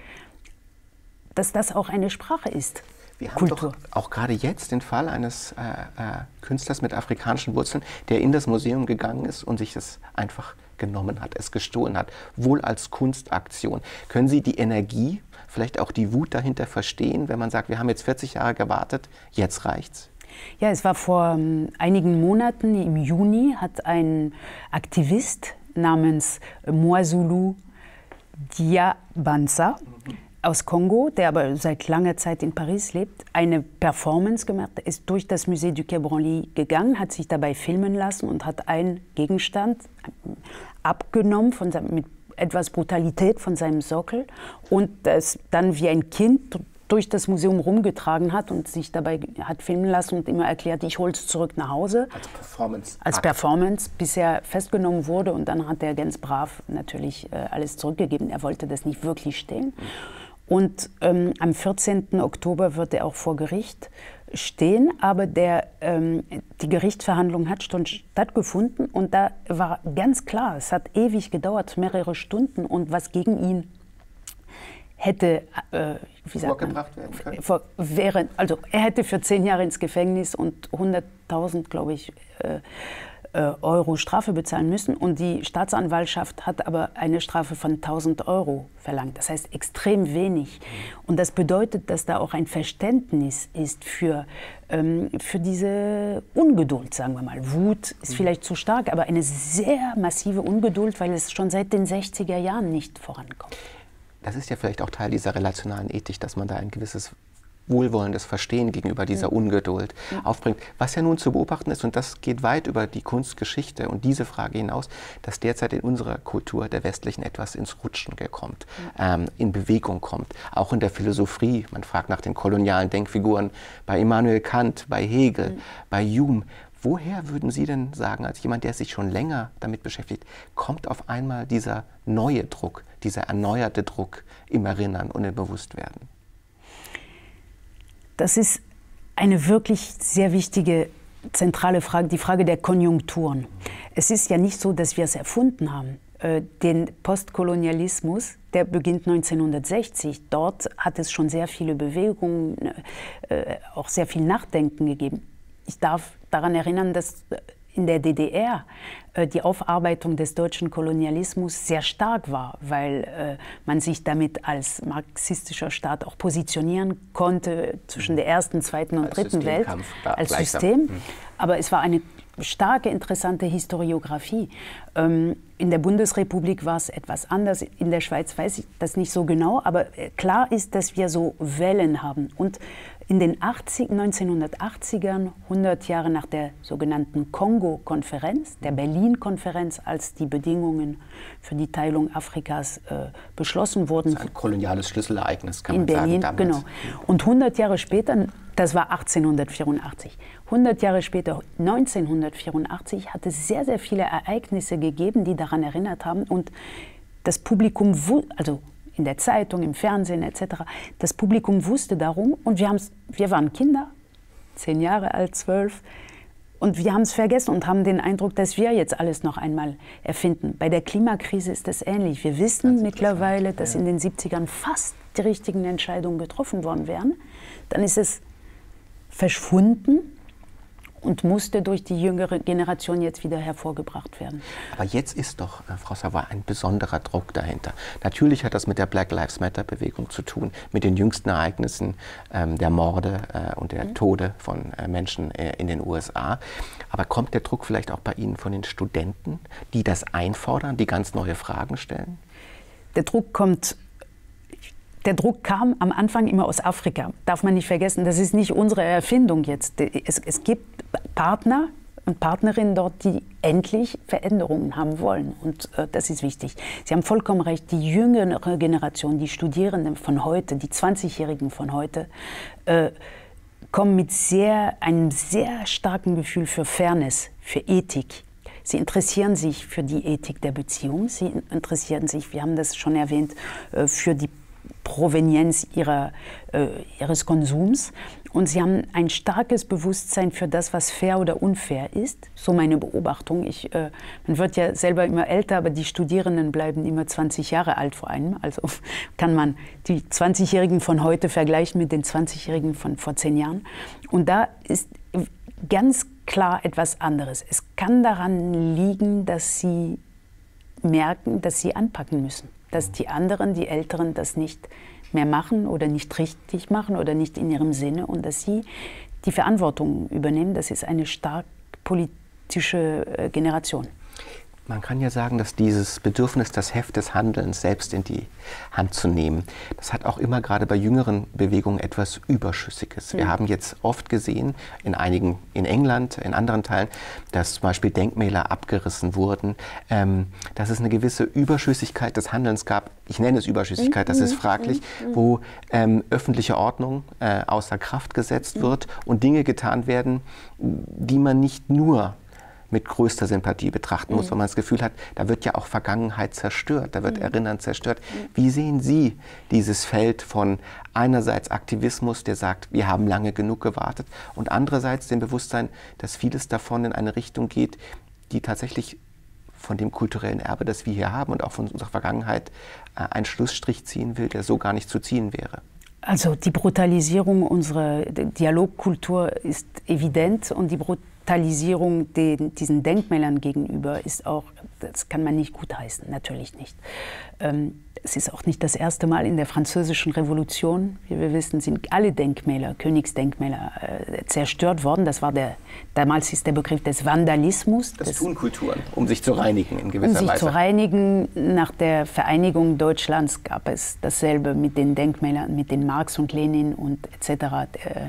dass das auch eine Sprache ist. Wir haben Kultur. doch auch gerade jetzt den Fall eines äh, äh, Künstlers mit afrikanischen Wurzeln, der in das Museum gegangen ist und sich das einfach genommen hat, es gestohlen hat, wohl als Kunstaktion. Können Sie die Energie, vielleicht auch die Wut dahinter verstehen, wenn man sagt, wir haben jetzt vierzig Jahre gewartet, jetzt reicht's? Ja, es war vor ähm, einigen Monaten, im Juni, hat ein Aktivist namens Mwazulu Diabansa aus Kongo, der aber seit langer Zeit in Paris lebt, eine Performance gemacht, ist durch das Musée du Quai Branly gegangen, hat sich dabei filmen lassen und hat einen Gegenstand abgenommen von seinem, mit etwas Brutalität von seinem Sockel und das dann wie ein Kind durch das Museum rumgetragen hat und sich dabei hat filmen lassen und immer erklärt, ich hole es zurück nach Hause. Als Performance. Als Performance, bis er festgenommen wurde und dann hat er ganz brav natürlich äh, alles zurückgegeben. Er wollte das nicht wirklich stehen. Und ähm, am vierzehnten Oktober wird er auch vor Gericht stehen, aber der, ähm, die Gerichtsverhandlung hat schon stattgefunden und da war ganz klar, es hat ewig gedauert, mehrere Stunden und was gegen ihn hätte, äh, wie sagt man, werden können. Vor, wäre, also er hätte für zehn Jahre ins Gefängnis und hunderttausend, glaube ich, äh, äh, Euro Strafe bezahlen müssen. Und die Staatsanwaltschaft hat aber eine Strafe von tausend Euro verlangt. Das heißt extrem wenig. Und das bedeutet, dass da auch ein Verständnis ist für, ähm, für diese Ungeduld, sagen wir mal. Wut ist vielleicht zu stark, aber eine sehr massive Ungeduld, weil es schon seit den sechziger Jahren nicht vorankommt. Das ist ja vielleicht auch Teil dieser relationalen Ethik, dass man da ein gewisses wohlwollendes Verstehen gegenüber dieser Ungeduld mhm. aufbringt. Was ja nun zu beobachten ist, und das geht weit über die Kunstgeschichte und diese Frage hinaus, dass derzeit in unserer Kultur der westlichen etwas ins Rutschen kommt, mhm. ähm, in Bewegung kommt. Auch in der Philosophie, man fragt nach den kolonialen Denkfiguren bei Immanuel Kant, bei Hegel, mhm. bei Hume. Woher würden Sie denn sagen, als jemand, der sich schon länger damit beschäftigt, kommt auf einmal dieser neue Druck, dieser erneuerte Druck im Erinnern und im Bewusstwerden? Das ist eine wirklich sehr wichtige, zentrale Frage, die Frage der Konjunkturen. Es ist ja nicht so, dass wir es erfunden haben. Den Postkolonialismus, der beginnt neunzehnhundertsechzig. Dort hat es schon sehr viele Bewegungen, auch sehr viel Nachdenken gegeben. Ich darf daran erinnern, dass in der D D R äh, die Aufarbeitung des deutschen Kolonialismus sehr stark war, weil äh, man sich damit als marxistischer Staat auch positionieren konnte zwischen der ersten, zweiten und als dritten Welt als System. Mhm. Aber es war eine starke, interessante Historiografie. Ähm, in der Bundesrepublik war es etwas anders. In der Schweiz weiß ich das nicht so genau, aber klar ist, dass wir so Wellen haben. Und in den neunzehnhundertachtzigern, hundert Jahre nach der sogenannten Kongo-Konferenz, der Berlin-Konferenz, als die Bedingungen für die Teilung Afrikas äh, beschlossen wurden. Das ist ein koloniales Schlüsselereignis, kann in man Berlin, sagen, damals. Genau. Und hundert Jahre später, das war achtzehnhundertvierundachtzig, hundert Jahre später, neunzehnhundertvierundachtzig, hat es sehr, sehr viele Ereignisse gegeben, die daran erinnert haben. Und das Publikum, also in der Zeitung, im Fernsehen et cetera. Das Publikum wusste darum und wir, wir waren Kinder, zehn Jahre alt, zwölf, und wir haben es vergessen und haben den Eindruck, dass wir jetzt alles noch einmal erfinden. Bei der Klimakrise ist das ähnlich. Wir wissen mittlerweile, dass in den siebzigern fast die richtigen Entscheidungen getroffen worden wären. Dann ist es verschwunden und musste durch die jüngere Generation jetzt wieder hervorgebracht werden. Aber jetzt ist doch, äh, Frau Savard, ein besonderer Druck dahinter. Natürlich hat das mit der Black Lives Matter-Bewegung zu tun, mit den jüngsten Ereignissen ähm, der Morde äh, und der mhm. Tode von äh, Menschen äh, in den U S A. Aber kommt der Druck vielleicht auch bei Ihnen von den Studenten, die das einfordern, die ganz neue Fragen stellen? Der Druck kommt Der Druck kam am Anfang immer aus Afrika. Darf man nicht vergessen, das ist nicht unsere Erfindung jetzt. Es, es gibt Partner und Partnerinnen dort, die endlich Veränderungen haben wollen. Und äh, das ist wichtig. Sie haben vollkommen recht, die jüngere Generation, die Studierenden von heute, die zwanzigjährigen von heute, äh, kommen mit sehr, einem sehr starken Gefühl für Fairness, für Ethik. Sie interessieren sich für die Ethik der Beziehung. Sie interessieren sich, wir haben das schon erwähnt, äh, für die Provenienz ihrer, äh, ihres Konsums. Und sie haben ein starkes Bewusstsein für das, was fair oder unfair ist. So meine Beobachtung. Ich, äh, man wird ja selber immer älter, aber die Studierenden bleiben immer zwanzig Jahre alt vor einem. Also kann man die zwanzigjährigen von heute vergleichen mit den zwanzigjährigen von vor zehn Jahren. Und da ist ganz klar etwas anderes. Es kann daran liegen, dass sie merken, dass sie anpacken müssen. Dass die anderen, die Älteren, das nicht mehr machen oder nicht richtig machen oder nicht in ihrem Sinne und dass sie die Verantwortung übernehmen. Das ist eine stark politische Generation. Man kann ja sagen, dass dieses Bedürfnis, das Heft des Handelns selbst in die Hand zu nehmen, das hat auch immer gerade bei jüngeren Bewegungen etwas Überschüssiges. Wir mhm. haben jetzt oft gesehen, in einigen, in England, in anderen Teilen, dass zum Beispiel Denkmäler abgerissen wurden, ähm, dass es eine gewisse Überschüssigkeit des Handelns gab. Ich nenne es Überschüssigkeit, mhm. das ist fraglich, mhm. wo ähm, öffentliche Ordnung äh, außer Kraft gesetzt mhm. wird und Dinge getan werden, die man nicht nur mit größter Sympathie betrachten muss, mhm. weil man das Gefühl hat, da wird ja auch Vergangenheit zerstört, da wird mhm. Erinnern zerstört. Wie sehen Sie dieses Feld von einerseits Aktivismus, der sagt, wir haben lange genug gewartet, und andererseits dem Bewusstsein, dass vieles davon in eine Richtung geht, die tatsächlich von dem kulturellen Erbe, das wir hier haben und auch von unserer Vergangenheit, äh, einen Schlussstrich ziehen will, der so gar nicht zu ziehen wäre? Also die Brutalisierung unserer Dialogkultur ist evident, und die Brutalisierung den, diesen Denkmälern gegenüber ist auch, das kann man nicht gutheißen, natürlich nicht. Ähm, es ist auch nicht das erste Mal in der Französischen Revolution. Wie wir wissen, sind alle Denkmäler, Königsdenkmäler, äh, zerstört worden. Das war der, damals ist der Begriff des Vandalismus. Das, das tun Kulturen, um sich zu reinigen in gewisser Weise. Um sich zu reinigen. Nach der Vereinigung Deutschlands gab es dasselbe mit den Denkmälern, mit den Marx und Lenin und et cetera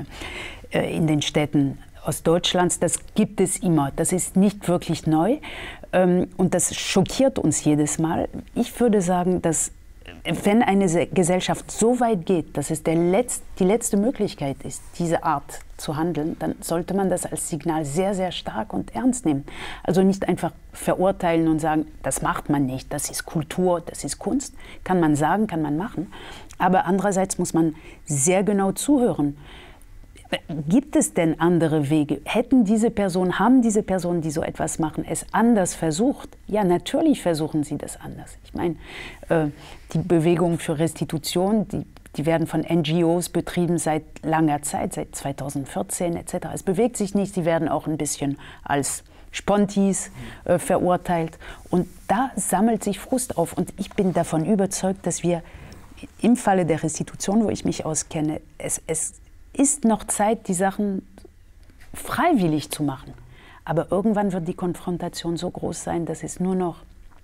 äh, in den Städten Ostdeutschlands. Das gibt es immer. Das ist nicht wirklich neu. Ähm, und das schockiert uns jedes Mal. Ich würde sagen, dass wenn eine Gesellschaft so weit geht, dass es der Letz-, die letzte Möglichkeit ist, diese Art zu handeln, dann sollte man das als Signal sehr, sehr stark und ernst nehmen. Also nicht einfach verurteilen und sagen, das macht man nicht, das ist Kultur, das ist Kunst. Kann man sagen, kann man machen. Aber andererseits muss man sehr genau zuhören. Gibt es denn andere Wege? Hätten diese Personen, haben diese Personen, die so etwas machen, es anders versucht? Ja, natürlich versuchen sie das anders. Ich meine, äh, die Bewegung für Restitution, die, die werden von N G Os betrieben seit langer Zeit, seit zweitausendvierzehn et cetera. Es bewegt sich nicht, sie werden auch ein bisschen als Spontis äh, verurteilt. Und da sammelt sich Frust auf. Und ich bin davon überzeugt, dass wir im Falle der Restitution, wo ich mich auskenne, es, es ist noch Zeit, die Sachen freiwillig zu machen. Aber irgendwann wird die Konfrontation so groß sein, dass es nur noch,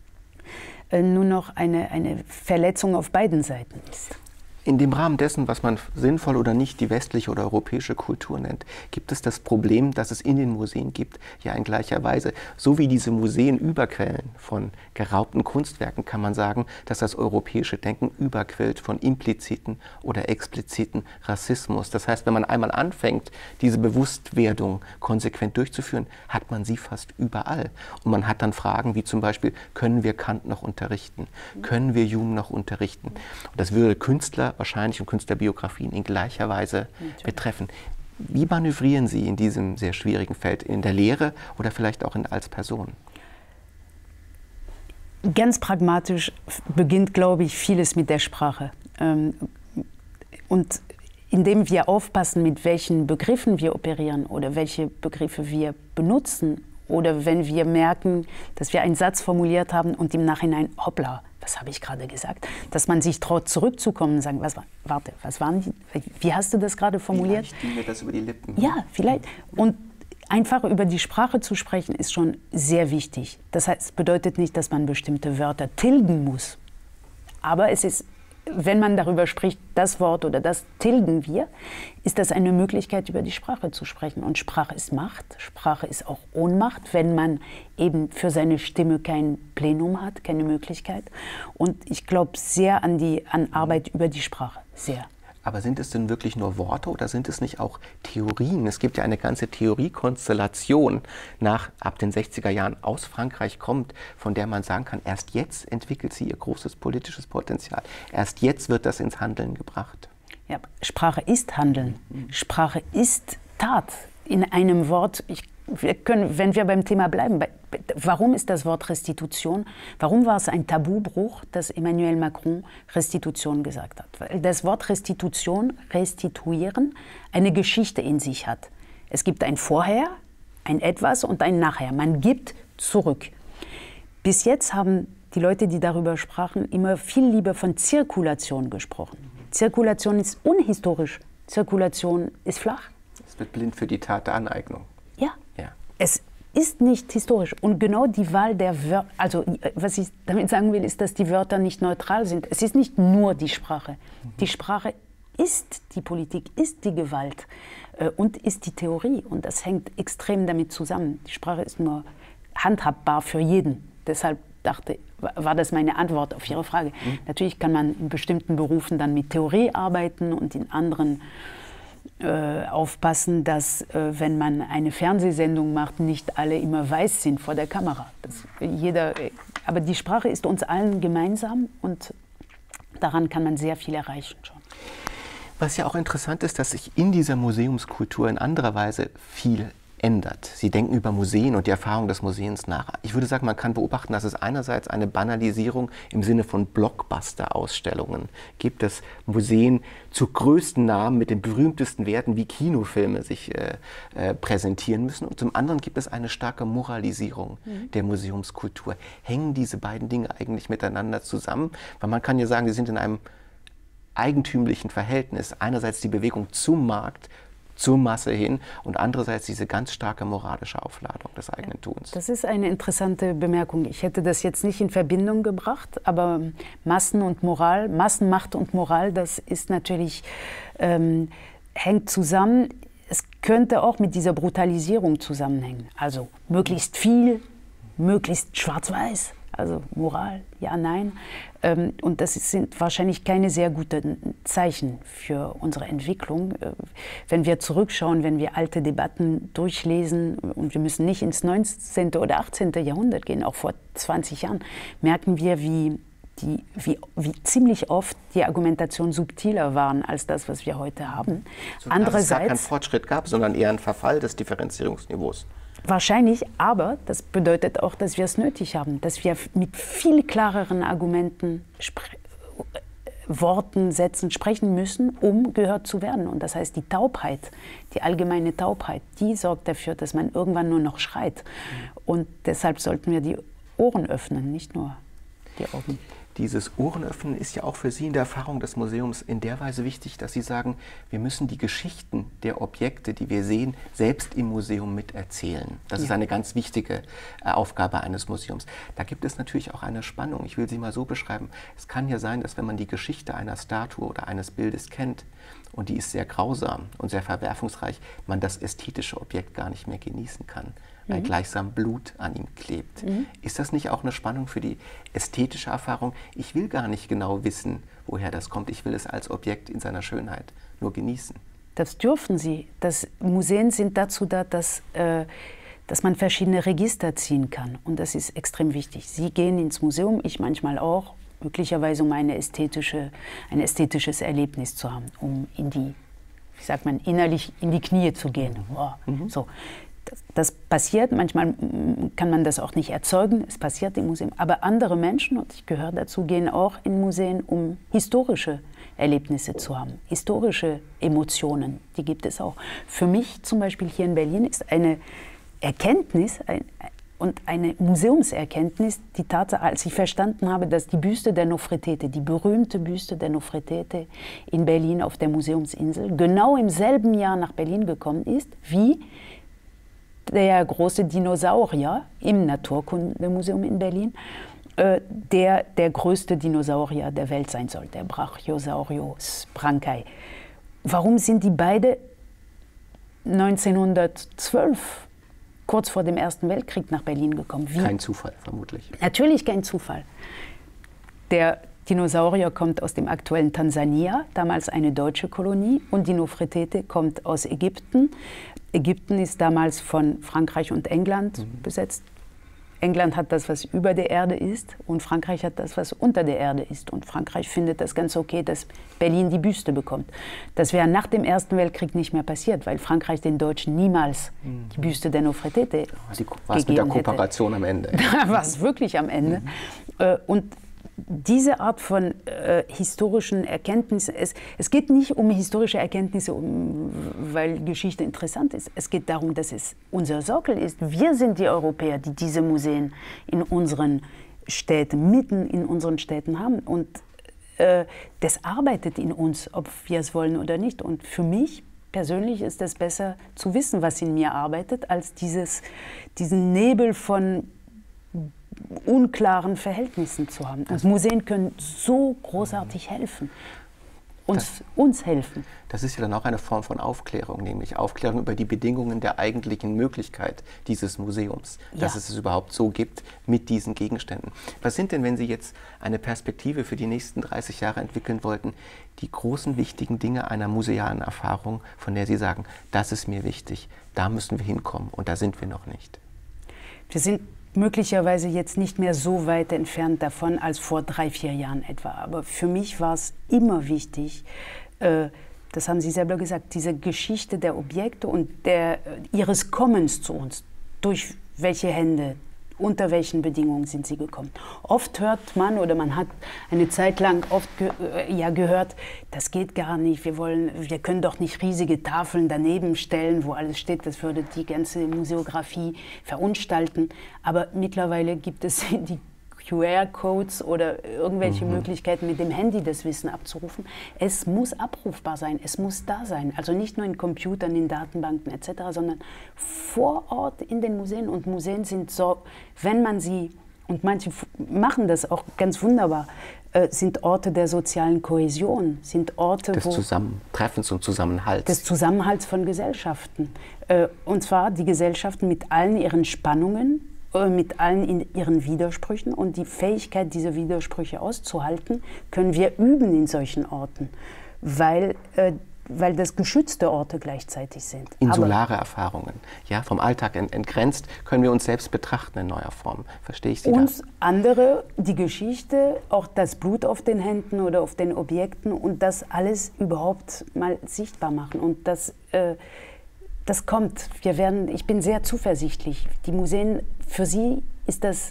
äh, nur noch eine, eine Verletzung auf beiden Seiten ist. In dem Rahmen dessen, was man sinnvoll oder nicht die westliche oder europäische Kultur nennt, gibt es das Problem, das es in den Museen gibt, ja in gleicher Weise. So wie diese Museen überquellen von geraubten Kunstwerken, kann man sagen, dass das europäische Denken überquillt von impliziten oder expliziten Rassismus. Das heißt, wenn man einmal anfängt, diese Bewusstwerdung konsequent durchzuführen, hat man sie fast überall. Und man hat dann Fragen wie zum Beispiel, können wir Kant noch unterrichten? Können wir Hume noch unterrichten? Und das würde Künstler wahrscheinlich und Künstlerbiografien in gleicher Weise Natürlich. betreffen. Wie manövrieren Sie in diesem sehr schwierigen Feld, in der Lehre oder vielleicht auch in, als Person? Ganz pragmatisch beginnt, glaube ich, vieles mit der Sprache. Und indem wir aufpassen, mit welchen Begriffen wir operieren oder welche Begriffe wir benutzen, oder wenn wir merken, dass wir einen Satz formuliert haben und im Nachhinein, hoppla, was habe ich gerade gesagt, dass man sich traut, zurückzukommen und sagen, was war, warte, was waren die, wie hast du das gerade formuliert? Vielleicht ging mir das über die Lippen. Ja, vielleicht. Und einfach über die Sprache zu sprechen, ist schon sehr wichtig. Das heißt, bedeutet nicht, dass man bestimmte Wörter tilgen muss. Aber es ist, wenn man darüber spricht, das Wort oder das tilgen wir, ist das eine Möglichkeit, über die Sprache zu sprechen. Und Sprache ist Macht, Sprache ist auch Ohnmacht, wenn man eben für seine Stimme kein Plenum hat, keine Möglichkeit. Und ich glaube sehr an die an Arbeit über die Sprache, sehr. Aber sind es denn wirklich nur Worte oder sind es nicht auch Theorien? Es gibt ja eine ganze Theoriekonstellation nach ab den sechziger Jahren aus Frankreich kommt, von der man sagen kann, erst jetzt entwickelt sie ihr großes politisches Potenzial. Erst jetzt wird das ins Handeln gebracht. Ja, Sprache ist Handeln. Mhm. Sprache ist Tat. In einem Wort, ich, wir können, wenn wir beim Thema bleiben, bei, warum ist das Wort Restitution? Warum war es ein Tabubruch, dass Emmanuel Macron Restitution gesagt hat? Weil das Wort Restitution, restituieren, eine Geschichte in sich hat. Es gibt ein Vorher, ein Etwas und ein Nachher. Man gibt zurück. Bis jetzt haben die Leute, die darüber sprachen, immer viel lieber von Zirkulation gesprochen. Zirkulation ist unhistorisch. Zirkulation ist flach. Es wird blind für die Tat der Aneignung. Ja. ja. Es ist nicht historisch. Und genau die Wahl der Wörter, also was ich damit sagen will, ist, dass die Wörter nicht neutral sind. Es ist nicht nur die Sprache. Die Sprache ist die Politik, ist die Gewalt äh, und ist die Theorie. Und das hängt extrem damit zusammen. Die Sprache ist nur handhabbar für jeden. Deshalb dachte, war das meine Antwort auf Ihre Frage. Mhm. Natürlich kann man in bestimmten Berufen dann mit Theorie arbeiten und in anderen äh, aufpassen, dass, äh, wenn man eine Fernsehsendung macht, nicht alle immer weiß sind vor der Kamera. Das, jeder, aber die Sprache ist uns allen gemeinsam und daran kann man sehr viel erreichen schon. Was ja auch interessant ist, dass sich in dieser Museumskultur in anderer Weise viel ändert. Sie denken über Museen und die Erfahrung des Museums nach. Ich würde sagen, man kann beobachten, dass es einerseits eine Banalisierung im Sinne von Blockbuster-Ausstellungen gibt, dass Museen zu größten Namen mit den berühmtesten Werten wie Kinofilme sich äh, äh, präsentieren müssen. Und zum anderen gibt es eine starke Moralisierung mhm. der Museumskultur. Hängen diese beiden Dinge eigentlich miteinander zusammen? Weil man kann ja sagen, sie sind in einem eigentümlichen Verhältnis. Einerseits die Bewegung zum Markt, zur Masse hin und andererseits diese ganz starke moralische Aufladung des eigenen Tuns. Das ist eine interessante Bemerkung. Ich hätte das jetzt nicht in Verbindung gebracht, aber Massen und Moral, Massenmacht und Moral, das ist natürlich, ähm, hängt zusammen. Es könnte auch mit dieser Brutalisierung zusammenhängen. Also möglichst viel, möglichst schwarz-weiß. Also Moral, ja, nein. Und das sind wahrscheinlich keine sehr guten Zeichen für unsere Entwicklung. Wenn wir zurückschauen, wenn wir alte Debatten durchlesen, und wir müssen nicht ins neunzehnten oder achtzehnten Jahrhundert gehen, auch vor zwanzig Jahren, merken wir, wie, die, wie, wie ziemlich oft die Argumentation subtiler waren als das, was wir heute haben. So, dass es gar keinen Fortschritt gab, sondern eher einen Verfall des Differenzierungsniveaus. Wahrscheinlich, aber das bedeutet auch, dass wir es nötig haben, dass wir mit viel klareren Argumenten, Worten, Sätzen sprechen müssen, um gehört zu werden. Und das heißt, die Taubheit, die allgemeine Taubheit, die sorgt dafür, dass man irgendwann nur noch schreit. Und deshalb sollten wir die Ohren öffnen, nicht nur die Augen. Dieses Ohrenöffnen ist ja auch für Sie in der Erfahrung des Museums in der Weise wichtig, dass Sie sagen, wir müssen die Geschichten der Objekte, die wir sehen, selbst im Museum miterzählen. Das ja. ist eine ganz wichtige äh, Aufgabe eines Museums. Da gibt es natürlich auch eine Spannung. Ich will sie mal so beschreiben. Es kann ja sein, dass wenn man die Geschichte einer Statue oder eines Bildes kennt, und die ist sehr grausam und sehr verwerfungsreich, man das ästhetische Objekt gar nicht mehr genießen kann, weil mhm. gleichsam Blut an ihm klebt. Mhm. Ist das nicht auch eine Spannung für die ästhetische Erfahrung? Ich will gar nicht genau wissen, woher das kommt. Ich will es als Objekt in seiner Schönheit nur genießen. Das dürfen Sie. Das Museen sind dazu da, dass, äh, dass man verschiedene Register ziehen kann. Und das ist extrem wichtig. Sie gehen ins Museum, ich manchmal auch, möglicherweise um eine ästhetische, ein ästhetisches Erlebnis zu haben, um in die, wie sagt man, innerlich in die Knie zu gehen. Oh, mhm. so. Das, das passiert, manchmal kann man das auch nicht erzeugen, es passiert im Museum. Aber andere Menschen, und ich gehöre dazu, gehen auch in Museen, um historische Erlebnisse zu haben, historische Emotionen, die gibt es auch. Für mich zum Beispiel hier in Berlin ist eine Erkenntnis, ein, und eine Museumserkenntnis, die Tatsache, als ich verstanden habe, dass die Büste der Nofretete, die berühmte Büste der Nofretete in Berlin auf der Museumsinsel, genau im selben Jahr nach Berlin gekommen ist, wie der große Dinosaurier im Naturkundemuseum in Berlin, äh, der der größte Dinosaurier der Welt sein soll, der Brachiosaurus brancae. Warum sind die beide neunzehnhundertzwölf kurz vor dem Ersten Weltkrieg nach Berlin gekommen? Wie? Kein Zufall, vermutlich. Natürlich kein Zufall. Der Dinosaurier kommt aus dem aktuellen Tansania, damals eine deutsche Kolonie, und die Nofretete kommt aus Ägypten. Ägypten ist damals von Frankreich und England mhm. besetzt. England hat das, was über der Erde ist, und Frankreich hat das, was unter der Erde ist. Und Frankreich findet das ganz okay, dass Berlin die Büste bekommt. Das wäre nach dem Ersten Weltkrieg nicht mehr passiert, weil Frankreich den Deutschen niemals mhm. die Büste der Nofretete war es mit der Kooperation hätte. am Ende. Da war es wirklich am Ende. Mhm. Und diese Art von äh, historischen Erkenntnissen, es, es geht nicht um historische Erkenntnisse, um, weil Geschichte interessant ist. Es geht darum, dass es unser Sockel ist. Wir sind die Europäer, die diese Museen in unseren Städten, mitten in unseren Städten haben. Und äh, das arbeitet in uns, ob wir es wollen oder nicht. Und für mich persönlich ist es besser zu wissen, was in mir arbeitet, als dieses, diesen Nebel von unklaren Verhältnissen zu haben. Und Museen können so großartig helfen. Uns, das, uns helfen. Das ist ja dann auch eine Form von Aufklärung, nämlich Aufklärung über die Bedingungen der eigentlichen Möglichkeit dieses Museums, ja. dass es es überhaupt so gibt mit diesen Gegenständen. Was sind denn, wenn Sie jetzt eine Perspektive für die nächsten dreißig Jahre entwickeln wollten, die großen, wichtigen Dinge einer musealen Erfahrung, von der Sie sagen, das ist mir wichtig, da müssen wir hinkommen und da sind wir noch nicht? Wir sind möglicherweise jetzt nicht mehr so weit entfernt davon als vor drei, vier Jahren etwa. Aber für mich war es immer wichtig, äh, das haben Sie selber gesagt, diese Geschichte der Objekte und der, ihres Kommens zu uns. Durch welche Hände, unter welchen Bedingungen sind sie gekommen. Oft hört man, oder man hat eine Zeit lang oft ge äh, ja, gehört, das geht gar nicht, wir, wollen, wir können doch nicht riesige Tafeln daneben stellen, wo alles steht, das würde die ganze Museografie verunstalten. Aber mittlerweile gibt es die Q R-Codes oder irgendwelche mhm. Möglichkeiten, mit dem Handy das Wissen abzurufen. Es muss abrufbar sein, es muss da sein. Also nicht nur in Computern, in Datenbanken et cetera, sondern vor Ort in den Museen. Und Museen sind so, wenn man sie, und manche machen das auch ganz wunderbar, äh, sind Orte der sozialen Kohäsion, sind Orte des wo, Zusammentreffens und Zusammenhalts. Des Zusammenhalts von Gesellschaften. Äh, und zwar die Gesellschaften mit allen ihren Spannungen, mit allen in ihren Widersprüchen, und die Fähigkeit, diese Widersprüche auszuhalten, können wir üben in solchen Orten, weil, äh, weil das geschützte Orte gleichzeitig sind. Insulare Aber Erfahrungen, ja, vom Alltag ent entgrenzt, können wir uns selbst betrachten in neuer Form. Verstehe ich Sie da? Uns andere, die Geschichte, auch das Blut auf den Händen oder auf den Objekten und das alles überhaupt mal sichtbar machen. Und das äh, Das kommt. Wir werden, ich bin sehr zuversichtlich. Die Museen, für sie ist das,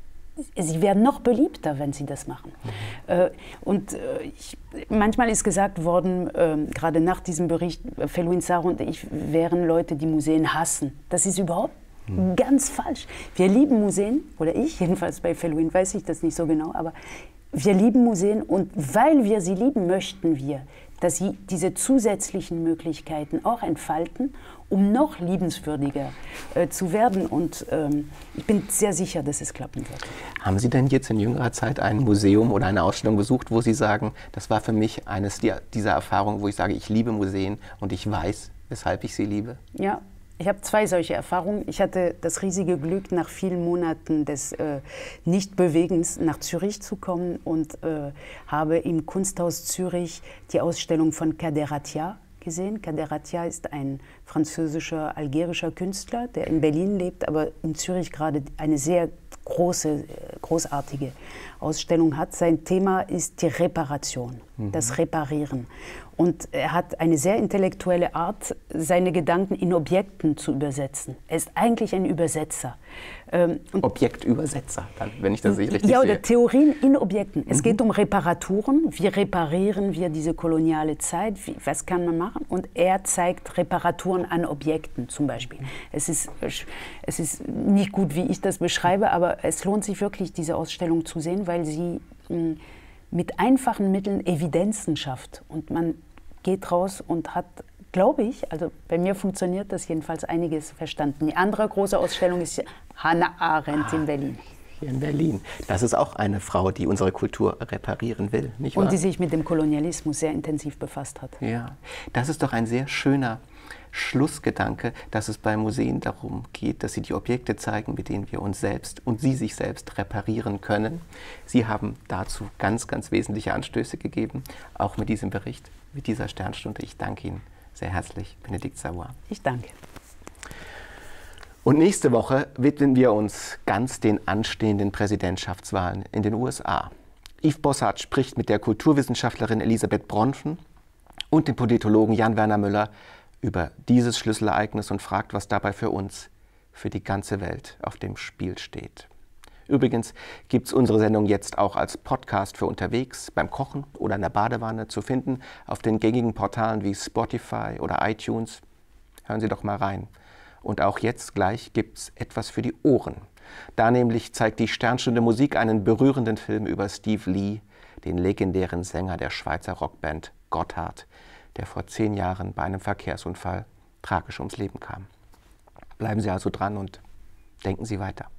sie werden noch beliebter, wenn sie das machen. Mhm. Äh, und äh, ich, manchmal ist gesagt worden, äh, gerade nach diesem Bericht, Felwine Sarr und ich wären Leute, die Museen hassen. Das ist überhaupt mhm. ganz falsch. Wir lieben Museen, oder ich jedenfalls bei Felwine weiß ich das nicht so genau, aber wir lieben Museen, und weil wir sie lieben, möchten wir, dass sie diese zusätzlichen Möglichkeiten auch entfalten, um noch liebenswürdiger äh, zu werden. Und ähm, ich bin sehr sicher, dass es klappen wird. Haben Sie denn jetzt in jüngerer Zeit ein Museum oder eine Ausstellung besucht, wo Sie sagen, das war für mich eines dieser Erfahrungen, wo ich sage, ich liebe Museen und ich weiß, weshalb ich sie liebe? Ja. Ich habe zwei solche Erfahrungen. Ich hatte das riesige Glück, nach vielen Monaten des äh, Nichtbewegens nach Zürich zu kommen und äh, habe im Kunsthaus Zürich die Ausstellung von Kader Attia gesehen. Kader Attia ist ein französischer, algerischer Künstler, der in Berlin lebt, aber in Zürich gerade eine sehr große, großartige Ausstellung hat. Sein Thema ist die Reparation, mhm. das Reparieren. Und er hat eine sehr intellektuelle Art, seine Gedanken in Objekten zu übersetzen. Er ist eigentlich ein Übersetzer. Ähm, Objektübersetzer, dann, wenn ich das richtig sehe. Ja, oder Theorien in Objekten. Es mhm. geht um Reparaturen. Wie reparieren wir diese koloniale Zeit? Wie, was kann man machen? Und er zeigt Reparaturen an Objekten zum Beispiel. Es ist, es ist nicht gut, wie ich das beschreibe, aber es lohnt sich wirklich, diese Ausstellung zu sehen, weil sie mh, mit einfachen Mitteln Evidenzen schafft. Und man geht raus und hat, glaube ich, also bei mir funktioniert das jedenfalls, einiges verstanden. Die andere große Ausstellung ist Hannah Arendt ah, in Berlin. Hier in Berlin. Das ist auch eine Frau, die unsere Kultur reparieren will, nicht wahr? Und die sich mit dem Kolonialismus sehr intensiv befasst hat. Ja, das ist doch ein sehr schöner Schlussgedanke, dass es bei Museen darum geht, dass sie die Objekte zeigen, mit denen wir uns selbst und sie sich selbst reparieren können. Sie haben dazu ganz, ganz wesentliche Anstöße gegeben, auch mit diesem Bericht, mit dieser Sternstunde. Ich danke Ihnen sehr herzlich, Bénédicte Savoy. Ich danke. Und nächste Woche widmen wir uns ganz den anstehenden Präsidentschaftswahlen in den U S A. Yves Bossart spricht mit der Kulturwissenschaftlerin Elisabeth Bronfen und dem Politologen Jan-Werner Müller über dieses Schlüsselereignis und fragt, was dabei für uns, für die ganze Welt auf dem Spiel steht. Übrigens gibt es unsere Sendung jetzt auch als Podcast für unterwegs, beim Kochen oder in der Badewanne zu finden, auf den gängigen Portalen wie Spotify oder iTunes. Hören Sie doch mal rein. Und auch jetzt gleich gibt es etwas für die Ohren. Da nämlich zeigt die Sternstunde Musik einen berührenden Film über Steve Lee, den legendären Sänger der Schweizer Rockband Gotthard. der vor zehn Jahren bei einem Verkehrsunfall tragisch ums Leben kam. Bleiben Sie also dran und denken Sie weiter.